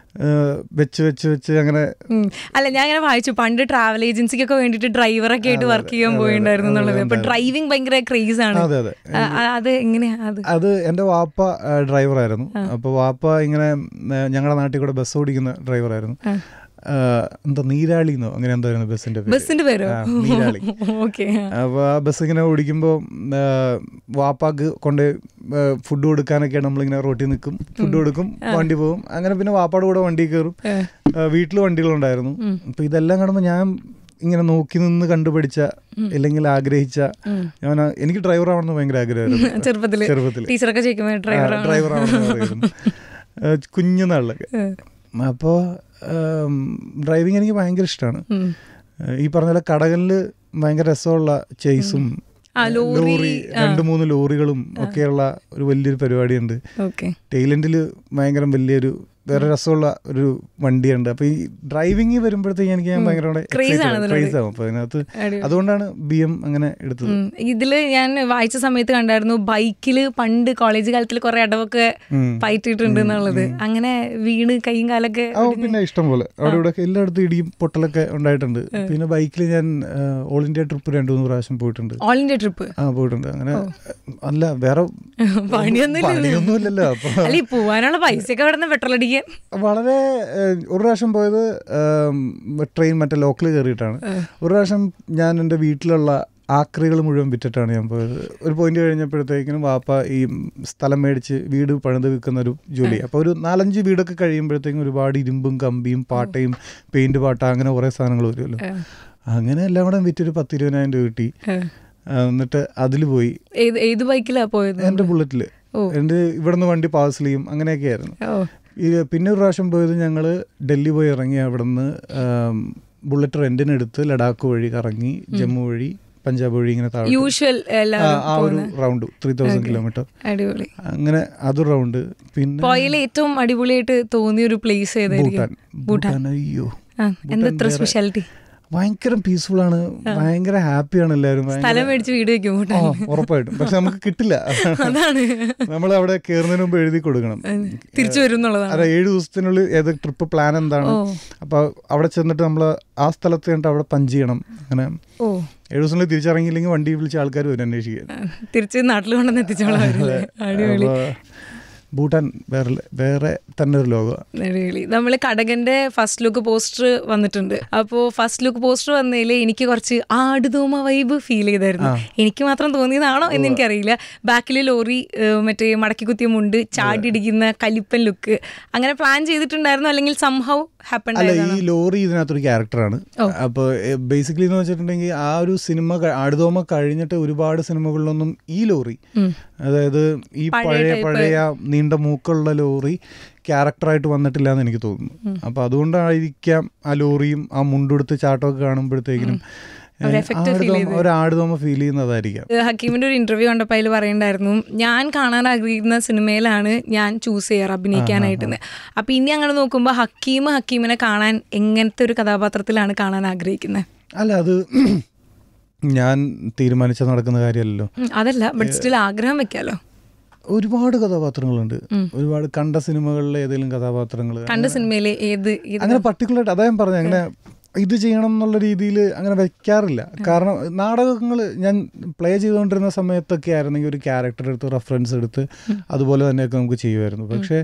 വെച്ച് അങ്ങനെ അല്ല, ഞാൻ അങ്ങനെ വായിച്ചു പണ്ട് ട്രാവൽ ഏജൻസിക്കൊക്കെ വേണ്ടിട്ട് ഡ്രൈവറൊക്കെ ആയിട്ട് വർക്ക് ചെയ്യാൻ പോയിണ്ടായിരുന്നു എന്നുള്ളത്. അപ്പൊ ഡ്രൈവിംഗ് ഭയങ്കര ക്രേസ് ആണ്. അത് എങ്ങനെയാ? അത് എന്റെ വാപ്പ ഡ്രൈവറായിരുന്നു. അപ്പൊ വാപ്പ ഇങ്ങനെ ഞങ്ങളുടെ നാട്ടിൽ കൂടെ ബസ് ഓടിക്കുന്ന ഡ്രൈവറായിരുന്നു. എന്താ നീരാളിന്നോ അങ്ങനെ എന്തായിരുന്നു ബസ്സിന്റെ പേര്, നീരാളി. അപ്പൊ ആ ബസ് ഇങ്ങനെ ഓടിക്കുമ്പോൾ വാപ്പാക്ക് കൊണ്ട് ഫുഡ് കൊടുക്കാനൊക്കെയാണ് നമ്മളിങ്ങനെ റോട്ടിൽ നിൽക്കും, ഫുഡ് കൊടുക്കും, വണ്ടി പോകും. അങ്ങനെ പിന്നെ വാപ്പാടെ കൂടെ വണ്ടി കയറും. വീട്ടിൽ വണ്ടികളുണ്ടായിരുന്നു. അപ്പൊ ഇതെല്ലാം കാണുമ്പോൾ ഞാൻ ഇങ്ങനെ നോക്കി നിന്ന് കണ്ടുപിടിച്ച അല്ലെങ്കിൽ ആഗ്രഹിച്ച, എനിക്ക് ഡ്രൈവർ ആവണമെന്ന് ഭയങ്കര ആഗ്രഹമായിരുന്നു ചെറുപ്പത്തിൽ. ഡ്രൈവർ ആവണമെന്ന് കുഞ്ഞുനാളിലൊക്കെ. അപ്പോൾ ഡ്രൈവിങ് എനിക്ക് ഭയങ്കര ഇഷ്ടമാണ്. ഈ പറഞ്ഞ പോലെ കടകളിൽ ഭയങ്കര രസമുള്ള ചേസും ലോറി 2-3 ലോറികളും ഒക്കെയുള്ള ഒരു വലിയൊരു പരിപാടിയുണ്ട്. ടൈലൻഡിൽ ഭയങ്കര വലിയൊരു വേറെ രസമുള്ള ഒരു വണ്ടിയുണ്ട്. അപ്പൊ ഈ ഡ്രൈവിംഗ് വരുമ്പോഴത്തേക്ക് എനിക്ക് ഞാൻ ഭയങ്കര ക്രേസ് ആവും. അപ്പൊ അതിനകത്ത് അതുകൊണ്ടാണ് BM അങ്ങനെ എടുത്തത്. ഇതില് ഞാൻ വായിച്ച സമയത്ത് കണ്ടായിരുന്നു ബൈക്കില് പണ്ട് കോളേജ് കാലത്തിൽ കുറെ അടവൊക്കെ പയറ്റിട്ടുണ്ട് എന്നുള്ളത്. അങ്ങനെ വീണ് കൈയും കാലൊക്കെ പിന്നെ ഇഷ്ടം പോലെ അവിടെ ഇവിടെ എല്ലായിടത്തും ഇടിയും പൊട്ടലൊക്കെ ഉണ്ടായിട്ടുണ്ട്. പിന്നെ ബൈക്കിൽ ഞാൻ ഓൾ ഇന്ത്യ ട്രിപ്പ് 2-3 പ്രാവശ്യം പോയിട്ടുണ്ട്. ഓൾ ഇന്ത്യ ട്രിപ്പ് പോയിട്ടുണ്ട്. അങ്ങനെ അല്ല വേറെ പണിയൊന്നുമില്ലല്ലോ. അപ്പൊ പോവാനുള്ള പൈസയൊക്കെ അവിടെ നിന്ന് പെട്രോൾ അടിക്കാൻ വളരെ ഒരു പ്രാവശ്യം പോയത് ട്രെയിൻ മറ്റേ ലോക്കൽ കയറിയിട്ടാണ്. ഒരു പ്രാവശ്യം ഞാൻ എൻ്റെ വീട്ടിലുള്ള ആക്രികൾ മുഴുവൻ വിറ്റിട്ടാണ് ഞാൻ പോയത്. ഒരു പോയിന്റ് കഴിഞ്ഞപ്പോഴത്തേക്കിനും വാപ്പ ഈ സ്ഥലം മേടിച്ച് വീട് പണിത് വിൽക്കുന്ന ഒരു ജോലി. അപ്പോൾ ഒരു 4-5 വീടൊക്കെ കഴിയുമ്പോഴത്തേക്കും ഒരുപാട് ഇരുമ്പും കമ്പിയും പാട്ടയും പെയിന്റ് പാട്ട അങ്ങനെ കുറേ സാധനങ്ങൾ വരുമല്ലോ. അങ്ങനെ എല്ലാം കൂടെ വിറ്റൊരു 10-20,000 രൂപ കിട്ടി. എന്നിട്ട് അതിൽ പോയി. ഏത് ബൈക്കിലാ പോയത്? എൻ്റെ ബുള്ളറ്റില്. എൻ്റെ ഇവിടുന്ന് വണ്ടി പാഴ്സൽ ചെയ്യും, അങ്ങനെയൊക്കെ ആയിരുന്നു. പിന്നെ ഒരു പ്രാവശ്യം പോയത് ഞങ്ങൾ ഡൽഹി പോയി ഇറങ്ങി അവിടെ നിന്ന് ബുള്ളറ്റ് റെൻറ്റിനെടുത്ത് ലഡാക്ക് വഴി കറങ്ങി ജമ്മു വഴി പഞ്ചാബ് വഴി ഇങ്ങനെ താഴെ യൂഷ്വൽ ആ ഒരു റൗണ്ട് 3000 കിലോമീറ്റർ അടിപൊളി. അങ്ങനെ അതൊരു റൗണ്ട്. പിന്നെ പോയതിൽ ഏറ്റവും അടിപൊളിയായിട്ട് തോന്നിയ ഒരു പ്ലേസ് ഏതായിരിക്കും? ഭൂട്ടാൻ. അയ്യോ, എന്താ സ്പെഷ്യാലിറ്റി? ഭയങ്കര പീസ്ഫുൾ ആണ്, ഭയങ്കര ഹാപ്പിയാണ് എല്ലാവരും. സ്ഥലം മേടിച്ച് വീട് വെക്കും ഉറപ്പായിട്ടും. പക്ഷെ നമുക്ക് കിട്ടില്ല. നമ്മൾ അവിടെ കയറുന്നതിന് മുമ്പ് എഴുതി കൊടുക്കണം തിരിച്ചു വരും എന്നുള്ളതാണ്. അതെ, 7 ദിവസത്തിനുള്ളിൽ ഏത് ട്രിപ്പ് പ്ലാൻ എന്താണ്. അപ്പൊ അവിടെ ചെന്നിട്ട് നമ്മൾ ആ സ്ഥലത്ത് കണ്ടിട്ട് അവിടെ പഞ്ച് ചെയ്യണം. അങ്ങനെ 7 ദിവസത്തിനുള്ളിൽ തിരിച്ചിറങ്ങിയില്ലെങ്കിൽ വണ്ടി വിളിച്ച ആൾക്കാർ വരും അന്വേഷിക്കാൻ. തിരിച്ച് നാട്ടിൽ കൊണ്ടുവന്ന് എത്തിച്ചോളാം. ഭൂട്ടാൻ വേറെ തന്നെ ഒരു ലോകമാണ്. നമ്മൾ കടകന്റെ ഫസ്റ്റ് ലുക്ക് പോസ്റ്റർ വന്നിട്ടുണ്ട്. അപ്പോൾ ഫസ്റ്റ് ലുക്ക് പോസ്റ്റർ വന്നതിൽ എനിക്ക് കുറച്ച് ആടുതോമ വൈബ് ഫീൽ ചെയ്തായിരുന്നു. എനിക്ക് മാത്രം തോന്നിയതാണോ എന്ന് എനിക്കറിയില്ല. ബാക്കിൽ ലോറി, മറ്റേ മടക്കി കുത്തിയ മുണ്ട്, ചാടിയിടിക്കുന്ന കലിപ്പൻ ലുക്ക്, അങ്ങനെ പ്ലാൻ ചെയ്തിട്ടുണ്ടായിരുന്നു അല്ലെങ്കിൽ സംഹൗ ഹാപ്പൻ? അല്ല, ഈ ലോറി ഇതിനകത്തൊരു ക്യാരക്ടറാണ്. അപ്പോൾ ബേസിക്കലി എന്ന് വെച്ചിട്ടുണ്ടെങ്കിൽ ആ ഒരു സിനിമ ആടുതോമ കഴിഞ്ഞിട്ട് ഒരുപാട് സിനിമകളിലൊന്നും ഈ ലോറി, അതായത് ഈ പഴയ നീണ്ട മൂക്കുള്ള ലോറി ക്യാരക്ടറായിട്ട് വന്നിട്ടില്ല എന്ന് എനിക്ക് തോന്നുന്നു. അപ്പോൾ അതുകൊണ്ടായിരിക്കാം ആ ലോറിയും ആ മുണ്ടെടുത്ത് ചാട്ടമൊക്കെ കാണുമ്പോഴത്തേക്കിനും ഒരാടുതോമ ഫീൽ ചെയ്യുന്നതായിരിക്കാം. ഹക്കീമിന്റെ ഒരു ഇന്റർവ്യൂ കണ്ടപ്പോൾ അതിൽ പറയണ്ടായിരുന്നു, ഞാൻ കാണാൻ ആഗ്രഹിക്കുന്ന സിനിമയിലാണ് ഞാൻ ചൂസ് ചെയ്യാറ് അഭിനയിക്കാനായിട്ട്. അപ്പൊ ഇനി അങ്ങനെ നോക്കുമ്പോൾ ഹക്കീമിനെ കാണാൻ എങ്ങനത്തെ ഒരു കഥാപാത്രത്തിലാണ് കാണാൻ ആഗ്രഹിക്കുന്നത്? അല്ല, അത് ഞാൻ തീരുമാനിച്ച നടക്കുന്ന കാര്യമല്ലല്ലോ. അതല്ല, ബട്ട് സ്റ്റിൽ ആഗ്രഹം വെക്കാലോ. ഒരുപാട് കഥാപാത്രങ്ങളുണ്ട്. ഒരുപാട് കണ്ട സിനിമകളിലെ ഏതെങ്കിലും കഥാപാത്രങ്ങൾ, കണ്ട സിനിമയിലെ അങ്ങനെ പർട്ടിക്കുലർ അതാ ഞാൻ പറഞ്ഞ അങ്ങനെ ഇത് ചെയ്യണം എന്നുള്ള രീതിയിൽ അങ്ങനെ വെക്കാറില്ല. കാരണം നാടകങ്ങൾ ഞാൻ പ്ലേ ചെയ്തുകൊണ്ടിരുന്ന സമയത്തൊക്കെ ആയിരുന്നെങ്കിൽ ഒരു ക്യാരക്ടർ എടുത്ത് റെഫറൻസ് എടുത്ത് അതുപോലെ തന്നെയൊക്കെ നമുക്ക് ചെയ്യുമായിരുന്നു. പക്ഷേ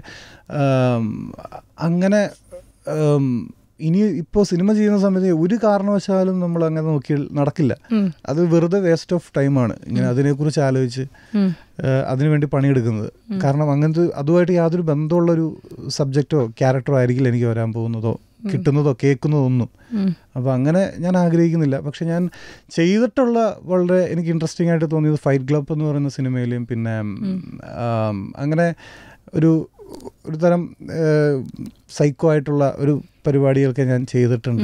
അങ്ങനെ ഇനി ഇപ്പോൾ സിനിമ ചെയ്യുന്ന സമയത്ത് ഒരു കാരണവശാലും നമ്മൾ അങ്ങനെ നോക്കിയാൽ നടക്കില്ല. അത് വെറുതെ വേസ്റ്റ് ഓഫ് ടൈമാണ് ഇങ്ങനെ അതിനെക്കുറിച്ച് ആലോചിച്ച് അതിനുവേണ്ടി പണിയെടുക്കുന്നത്. കാരണം അങ്ങനത്തെ അതുമായിട്ട് യാതൊരു ബന്ധമുള്ളൊരു സബ്ജക്റ്റോ ക്യാരക്ടറോ ആയിരിക്കില്ല എനിക്ക് വരാൻ പോകുന്നതോ കിട്ടുന്നതോ കേൾക്കുന്നതോ ഒന്നും. അപ്പോൾ അങ്ങനെ ഞാൻ ആഗ്രഹിക്കുന്നില്ല. പക്ഷെ ഞാൻ ചെയ്തിട്ടുള്ള വളരെ എനിക്ക് ഇൻട്രസ്റ്റിംഗ് ആയിട്ട് തോന്നിയത് ഫൈറ്റ് ക്ലബ് എന്ന് പറയുന്ന സിനിമയിലും പിന്നെ അങ്ങനെ ഒരു തരം സൈക്കോ ആയിട്ടുള്ള ഒരു പരിപാടികളൊക്കെ ഞാൻ ചെയ്തിട്ടുണ്ട്.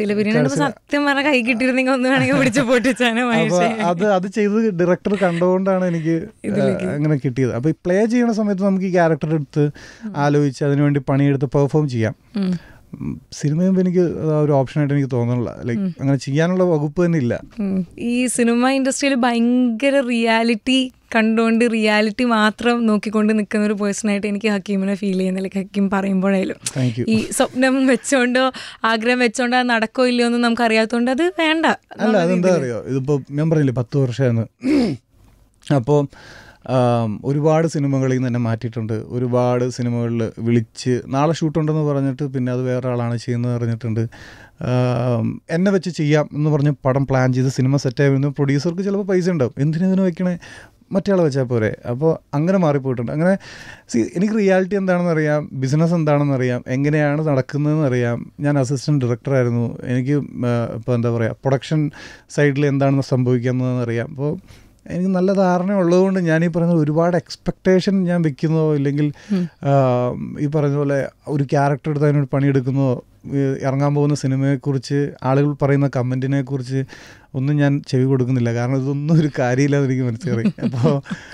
അത് ചെയ്ത് ഡയറക്ടർ കണ്ടുകൊണ്ടാണ് എനിക്ക് അങ്ങനെ കിട്ടിയത്. അപ്പോൾ ഈ പ്ലേ ചെയ്യുന്ന സമയത്ത് നമുക്ക് ഈ ക്യാരക്ടർ എടുത്ത് ആലോചിച്ച് അതിനുവേണ്ടി പണിയെടുത്ത് പെർഫോം ചെയ്യാം. സിനിമയുമ്പോൾ എനിക്ക് ഒരു ഓപ്ഷനായിട്ട് എനിക്ക് തോന്നുന്നില്ല. ലൈക്ക് അങ്ങനെ ചെയ്യാനുള്ള വകുപ്പ് തന്നെ ഇല്ല. ഈ സിനിമ ഇൻഡസ്ട്രിയിൽ ഭയങ്കര റിയാലിറ്റി കണ്ടുകൊണ്ട് റിയാലിറ്റി മാത്രം നോക്കിക്കൊണ്ട് നിൽക്കുന്ന ഒരു പേഴ്സണായിട്ട് എനിക്ക് ഹക്കീമിനെ ഫീൽ ചെയ്യുന്നില്ല. ഹക്കീം പറയുമ്പോഴായാലും ഈ സ്വപ്നം വെച്ചോണ്ടോ ആഗ്രഹം വെച്ചോണ്ടോ അത് നടക്കോ ഇല്ലയോ എന്ന് നമുക്ക് അറിയാത്തതുകൊണ്ട് അത് വേണ്ട. അല്ല, അതെന്താ അറിയോ, ഇതിപ്പോൾ ഞാൻ പറഞ്ഞില്ലേ 10 വർഷമാണ്. അപ്പോൾ ഒരുപാട് സിനിമകളിൽ നിന്ന് തന്നെ മാറ്റിയിട്ടുണ്ട്. ഒരുപാട് സിനിമകളിൽ വിളിച്ച് നാളെ ഷൂട്ടുണ്ടെന്ന് പറഞ്ഞിട്ട് പിന്നെ അത് വേറെ ആളാണ് ചെയ്യുന്നത് പറഞ്ഞിട്ടുണ്ട്. എന്നെ വെച്ച് ചെയ്യാം എന്ന് പറഞ്ഞ് പടം പ്ലാൻ ചെയ്ത് സിനിമ സെറ്റായി വരുന്നു. പ്രൊഡ്യൂസർക്ക് ചിലപ്പോൾ പൈസ ഉണ്ടാവും, എന്തിനു വെക്കണേ, മറ്റേ ആളെ വെച്ചാൽ പോരെ. അപ്പോൾ അങ്ങനെ മാറിപ്പോയിട്ടുണ്ട്. അങ്ങനെ എനിക്ക് റിയാലിറ്റി എന്താണെന്ന് അറിയാം, ബിസിനസ് എന്താണെന്ന് അറിയാം, എങ്ങനെയാണ് നടക്കുന്നതെന്ന് അറിയാം. ഞാൻ അസിസ്റ്റൻറ്റ് ഡയറക്ടറായിരുന്നു. എനിക്ക് ഇപ്പോൾ എന്താ പറയുക, പ്രൊഡക്ഷൻ സൈഡിൽ എന്താണെന്ന് സംഭവിക്കുന്നതെന്ന് അറിയാം. അപ്പോൾ എനിക്ക് നല്ല ധാരണ ഉള്ളതുകൊണ്ട് ഞാൻ ഈ പറയുന്നത് ഒരുപാട് എക്സ്പെക്റ്റേഷൻ ഞാൻ വെക്കുന്നതോ ഇല്ലെങ്കിൽ ഈ പറഞ്ഞ പോലെ ഒരു ക്യാരക്ടർ എടുത്ത് അതിനോട് പണിയെടുക്കുന്നതോ ഇറങ്ങാൻ പോകുന്ന സിനിമയെക്കുറിച്ച് ആളുകൾ പറയുന്ന കമൻറ്റിനെക്കുറിച്ച് ഒന്നും ഞാൻ ചെവി കൊടുക്കുന്നില്ല. കാരണം ഇതൊന്നും ഒരു കാര്യമില്ലാന്ന് എനിക്ക് മനസ്സിലായി. അപ്പോൾ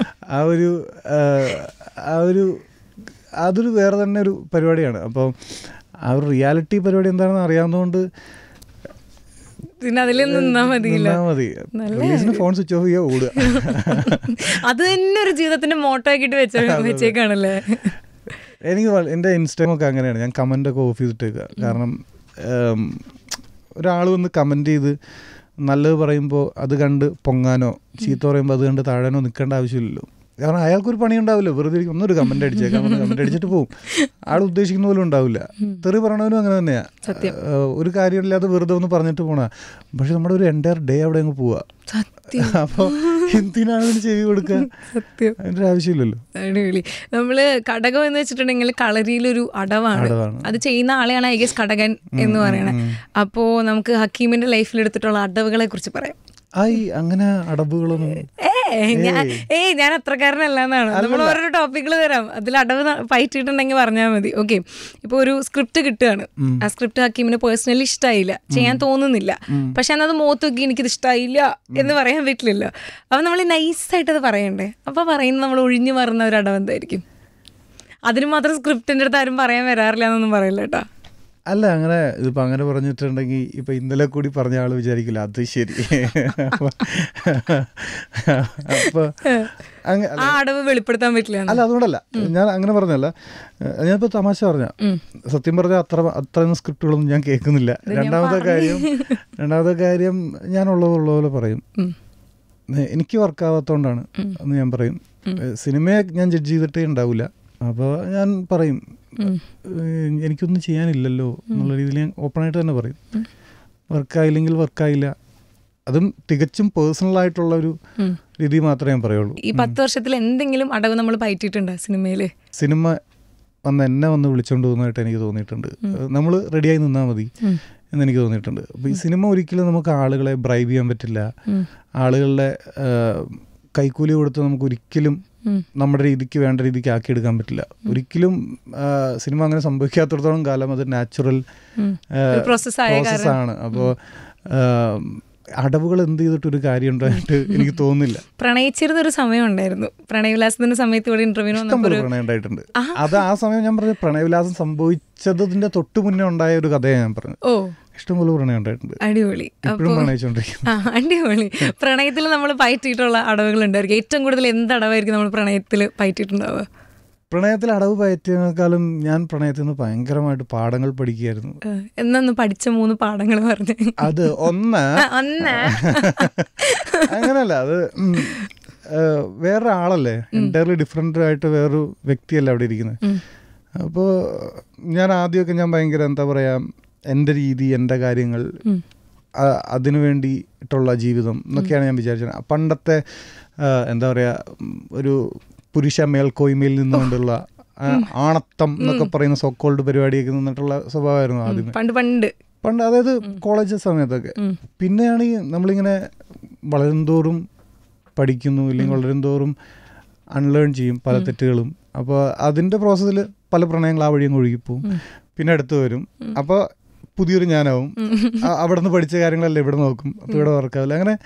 അതൊരു വേറെ തന്നെ ഒരു പരിപാടിയാണ്. അപ്പോൾ ആ ഒരു റിയാലിറ്റി പരിപാടി എന്താണെന്ന് അറിയാവുന്നതുകൊണ്ട് പിന്നെ അതിൽ നിന്നാ മതി. ഫോൺ സ്വിച്ച് ഓഫ് ചെയ്യുക, ഓടുക. അത് തന്നെ ഒരു ജീവിതത്തിന്റെ മോട്ടോ ആക്കിയിട്ട് വെച്ചേക്കാണല്ലേ. എനിക്ക് എൻ്റെ ഇൻസ്റ്റാഗ്രാമൊക്കെ അങ്ങനെയാണ്, ഞാൻ കമൻ്റൊക്കെ ഓഫ് ചെയ്തിട്ടേക്കുക. കാരണം ഒരാൾ വന്ന് കമൻറ്റ് ചെയ്ത് നല്ലത് പറയുമ്പോൾ അത് കണ്ട് പൊങ്ങാനോ ചീത്ത പറയുമ്പോൾ അത് കണ്ട് താഴാനോ നിൽക്കേണ്ട ആവശ്യമില്ലല്ലോ. കാരണം അയാൾക്കൊരു പണി ഉണ്ടാവില്ല, വെറുതെ ഒന്നൊരു കമൻ്റ് അടിച്ചേക്കാം, കമൻ്റ് അടിച്ചിട്ട് പോകും. ആൾ ഉദ്ദേശിക്കുന്ന പോലും ഉണ്ടാവില്ല. തെറി പറയണവനും അങ്ങനെ തന്നെയാണ്, ഒരു കാര്യമില്ലാതെ വെറുതെ ഒന്ന് പറഞ്ഞിട്ട് പോണ. പക്ഷെ നമ്മുടെ ഒരു എൻ്റയർ ഡേ അവിടെ അങ്ങ് പോവുക. അപ്പോൾ എന്തിനാണ് ഇതിന് ചെവി കൊടുക്കുക? അതിൻ്റെ ആവശ്യമില്ലല്ലോ. അടിപൊളി. നമ്മള് കടകം എന്ന് വെച്ചിട്ടുണ്ടെങ്കിൽ കളരിയിലൊരു അടവാണ്. അത് ചെയ്യുന്ന ആളെയാണ് ഐ ഗസ് കടകൻ എന്ന് പറയണത്. അപ്പോൾ നമുക്ക് ഹക്കീമിന്റെ ലൈഫിൽ എടുത്തിട്ടുള്ള അടവുകളെ കുറിച്ച് പറയാം. അങ്ങനെ അടവുകളൊന്നും ഞാൻ അത്രക്കാരനല്ല എന്നാണ്. നമ്മൾ ഓരോ ടോപ്പിക്കുകൾ തരാം, അതിൽ അടവ് പയറ്റിയിട്ടുണ്ടെങ്കിൽ പറഞ്ഞാൽ മതി. ഓക്കെ, ഇപ്പോൾ ഒരു സ്ക്രിപ്റ്റ് കിട്ടുകയാണ്, ആ സ്ക്രിപ്റ്റ് ഹക്കീമിന് പേഴ്സണലി ഇഷ്ടമായില്ല, ചെയ്യാൻ തോന്നുന്നില്ല, പക്ഷെ അന്നത് മുഖത്ത് നോക്കി എനിക്കിത് ഇഷ്ടമായില്ല എന്ന് പറയാൻ പറ്റില്ലല്ലോ. അപ്പം നമ്മൾ നൈസായിട്ടത് പറയണ്ടേ? അപ്പോൾ പറയുന്നത് നമ്മൾ ഒഴിഞ്ഞു മാറുന്ന ഒരു അടവ് എന്തായിരിക്കും? അതിന് മാത്രം സ്ക്രിപ്റ്റിൻ്റെ അടുത്ത് ആരും പറയാൻ വരാറില്ല എന്നൊന്നും പറയില്ല കേട്ടോ. അല്ല, അങ്ങനെ ഇതിപ്പോൾ അങ്ങനെ പറഞ്ഞിട്ടുണ്ടെങ്കിൽ ഇപ്പം ഇന്നലെ കൂടി പറഞ്ഞ ആൾ വിചാരിക്കില്ല അത് ശരി. അപ്പോൾ ആ അടവ് വെളിപ്പെടുത്താൻ പറ്റില്ല. അല്ല, അതുകൊണ്ടല്ല ഞാൻ അങ്ങനെ പറഞ്ഞല്ല. ഞാനിപ്പോൾ തമാശ പറഞ്ഞ, സത്യം പറഞ്ഞാൽ അത്രയൊന്നും സ്ക്രിപ്റ്റുകളൊന്നും ഞാൻ കേൾക്കുന്നില്ല. രണ്ടാമത്തെ കാര്യം ഞാനുള്ളതുള്ള പോലെ പറയും. എനിക്ക് വർക്കാവാത്തതുകൊണ്ടാണ് എന്ന് ഞാൻ പറയും. സിനിമയെ ഞാൻ ജഡ്ജ് ചെയ്തിട്ടേ ഉണ്ടാവില്ല. അപ്പോൾ ഞാൻ പറയും എനിക്കൊന്നും ചെയ്യാനില്ലല്ലോ എന്നുള്ള രീതിയിൽ ഞാൻ ഓപ്പണായിട്ട് തന്നെ പറയും. വർക്കായില്ലെങ്കിൽ വർക്കായില്ല. അതും തികച്ചും പേഴ്സണലായിട്ടുള്ള ഒരു രീതി മാത്രമേ ഞാൻ പറയുള്ളൂ. ഈ 10 വർഷത്തിൽ എന്തെങ്കിലും അടവ് നമ്മൾ പയറ്റിയിട്ടുണ്ടോ സിനിമയിൽ? സിനിമ എന്നെ വന്ന് വിളിച്ചുകൊണ്ട് പോകുന്നതായിട്ട് എനിക്ക് തോന്നിയിട്ടുണ്ട്. നമ്മൾ റെഡിയായി നിന്നാൽ മതി എന്നെനിക്ക് തോന്നിയിട്ടുണ്ട്. അപ്പോൾ ഈ സിനിമ ഒരിക്കലും നമുക്ക് ആളുകളെ ബ്രൈബ് ചെയ്യാൻ പറ്റില്ല. ആളുകളുടെ കൈക്കൂലി കൊടുത്ത് നമുക്ക് ഒരിക്കലും നമ്മുടെ രീതിക്ക് വേണ്ട രീതിക്ക് ആക്കിയെടുക്കാൻ പറ്റില്ല. ഒരിക്കലും സിനിമ അങ്ങനെ സംഭവിക്കാത്തിടത്തോളം കാലം അത് നാച്ചുറൽ പ്രോസസ്സാണ്. അപ്പോൾ അടവുകൾ എന്ത് ചെയ്തിട്ടൊരു കാര്യം ഉണ്ടായിട്ട് എനിക്ക് തോന്നുന്നില്ല. പ്രണയിച്ചിരുന്നൊരു സമയം ഉണ്ടായിരുന്നു. പ്രണയവിലാസത്തിന്റെ സമയത്ത് ഇവിടെ ഇന്റർവ്യൂ പ്രണയം ഉണ്ടായിട്ടുണ്ട്. അത് ആ സമയം ഞാൻ പറഞ്ഞ പ്രണയവിലാസം സംഭവിച്ചതിന്റെ തൊട്ട് മുന്നേ ഉണ്ടായ ഒരു കഥയാണ് ഞാൻ പറഞ്ഞത്. ഇഷ്ടംപോലെ പ്രണയം ഉണ്ടായിട്ടുണ്ട്. അടിപൊളി. അടിപൊളി. പ്രണയത്തിൽ നമ്മൾ പയറ്റിയിട്ടുള്ള അടവുകൾ ഉണ്ടായിരിക്കും. ഏറ്റവും കൂടുതൽ എന്ത് അടവായിരിക്കും നമ്മൾ പ്രണയത്തിൽ പയറ്റിയിട്ടുണ്ടാവുക? പ്രണയത്തിൽ അടവ് പയറ്റിയേക്കാളും ഞാൻ പ്രണയത്തിൽ നിന്ന് ഭയങ്കരമായിട്ട് പാഠങ്ങൾ പഠിക്കുകയായിരുന്നു. എന്നൊന്ന് പഠിച്ച 3 പാഠങ്ങൾ പറഞ്ഞു. അത് ഒന്ന് അങ്ങനല്ല, അത് വേറെ ആളല്ലേ, എൻ്റയർലി ഡിഫറെൻ്റ് ആയിട്ട് വേറൊരു വ്യക്തിയല്ല അവിടെ ഇരിക്കുന്നത്. അപ്പോൾ ഞാൻ ആദ്യമൊക്കെ ഞാൻ ഭയങ്കര എന്താ പറയുക, എൻ്റെ രീതി, എൻ്റെ കാര്യങ്ങൾ, അതിനു വേണ്ടിയിട്ടുള്ള ജീവിതം എന്നൊക്കെയാണ് ഞാൻ വിചാരിച്ചത്. പണ്ടത്തെ എന്താ പറയുക, ഒരു പുരുഷ മേൽക്കോയ്മയിൽ നിന്നുകൊണ്ടുള്ള ആണത്തം എന്നൊക്കെ പറയുന്ന സോക്കോൾഡ് പരിപാടിയൊക്കെ നിന്നിട്ടുള്ള സ്വഭാവമായിരുന്നു ആദ്യം പണ്ട്, അതായത് കോളേജ് സമയത്തൊക്കെ. പിന്നെയാണ് ഈ നമ്മളിങ്ങനെ വളരുംതോറും പഠിക്കുന്നു, ഇല്ലെങ്കിൽ വളരുംതോറും അൺലേൺ ചെയ്യും പല തെറ്റുകളും. അപ്പോൾ അതിൻ്റെ പ്രോസസ്സിൽ പല പ്രണയങ്ങൾ ആ വഴിയും ഒഴുകിപ്പോവും. പിന്നെ അടുത്ത് വരും, അപ്പോൾ പുതിയൊരു ഞാനാവും. അവിടെ നിന്ന് പഠിച്ച കാര്യങ്ങളല്ലേ ഇവിടെ നോക്കും, അപ്പോൾ ഇവിടെ വർക്കാവില്ല. അങ്ങനെ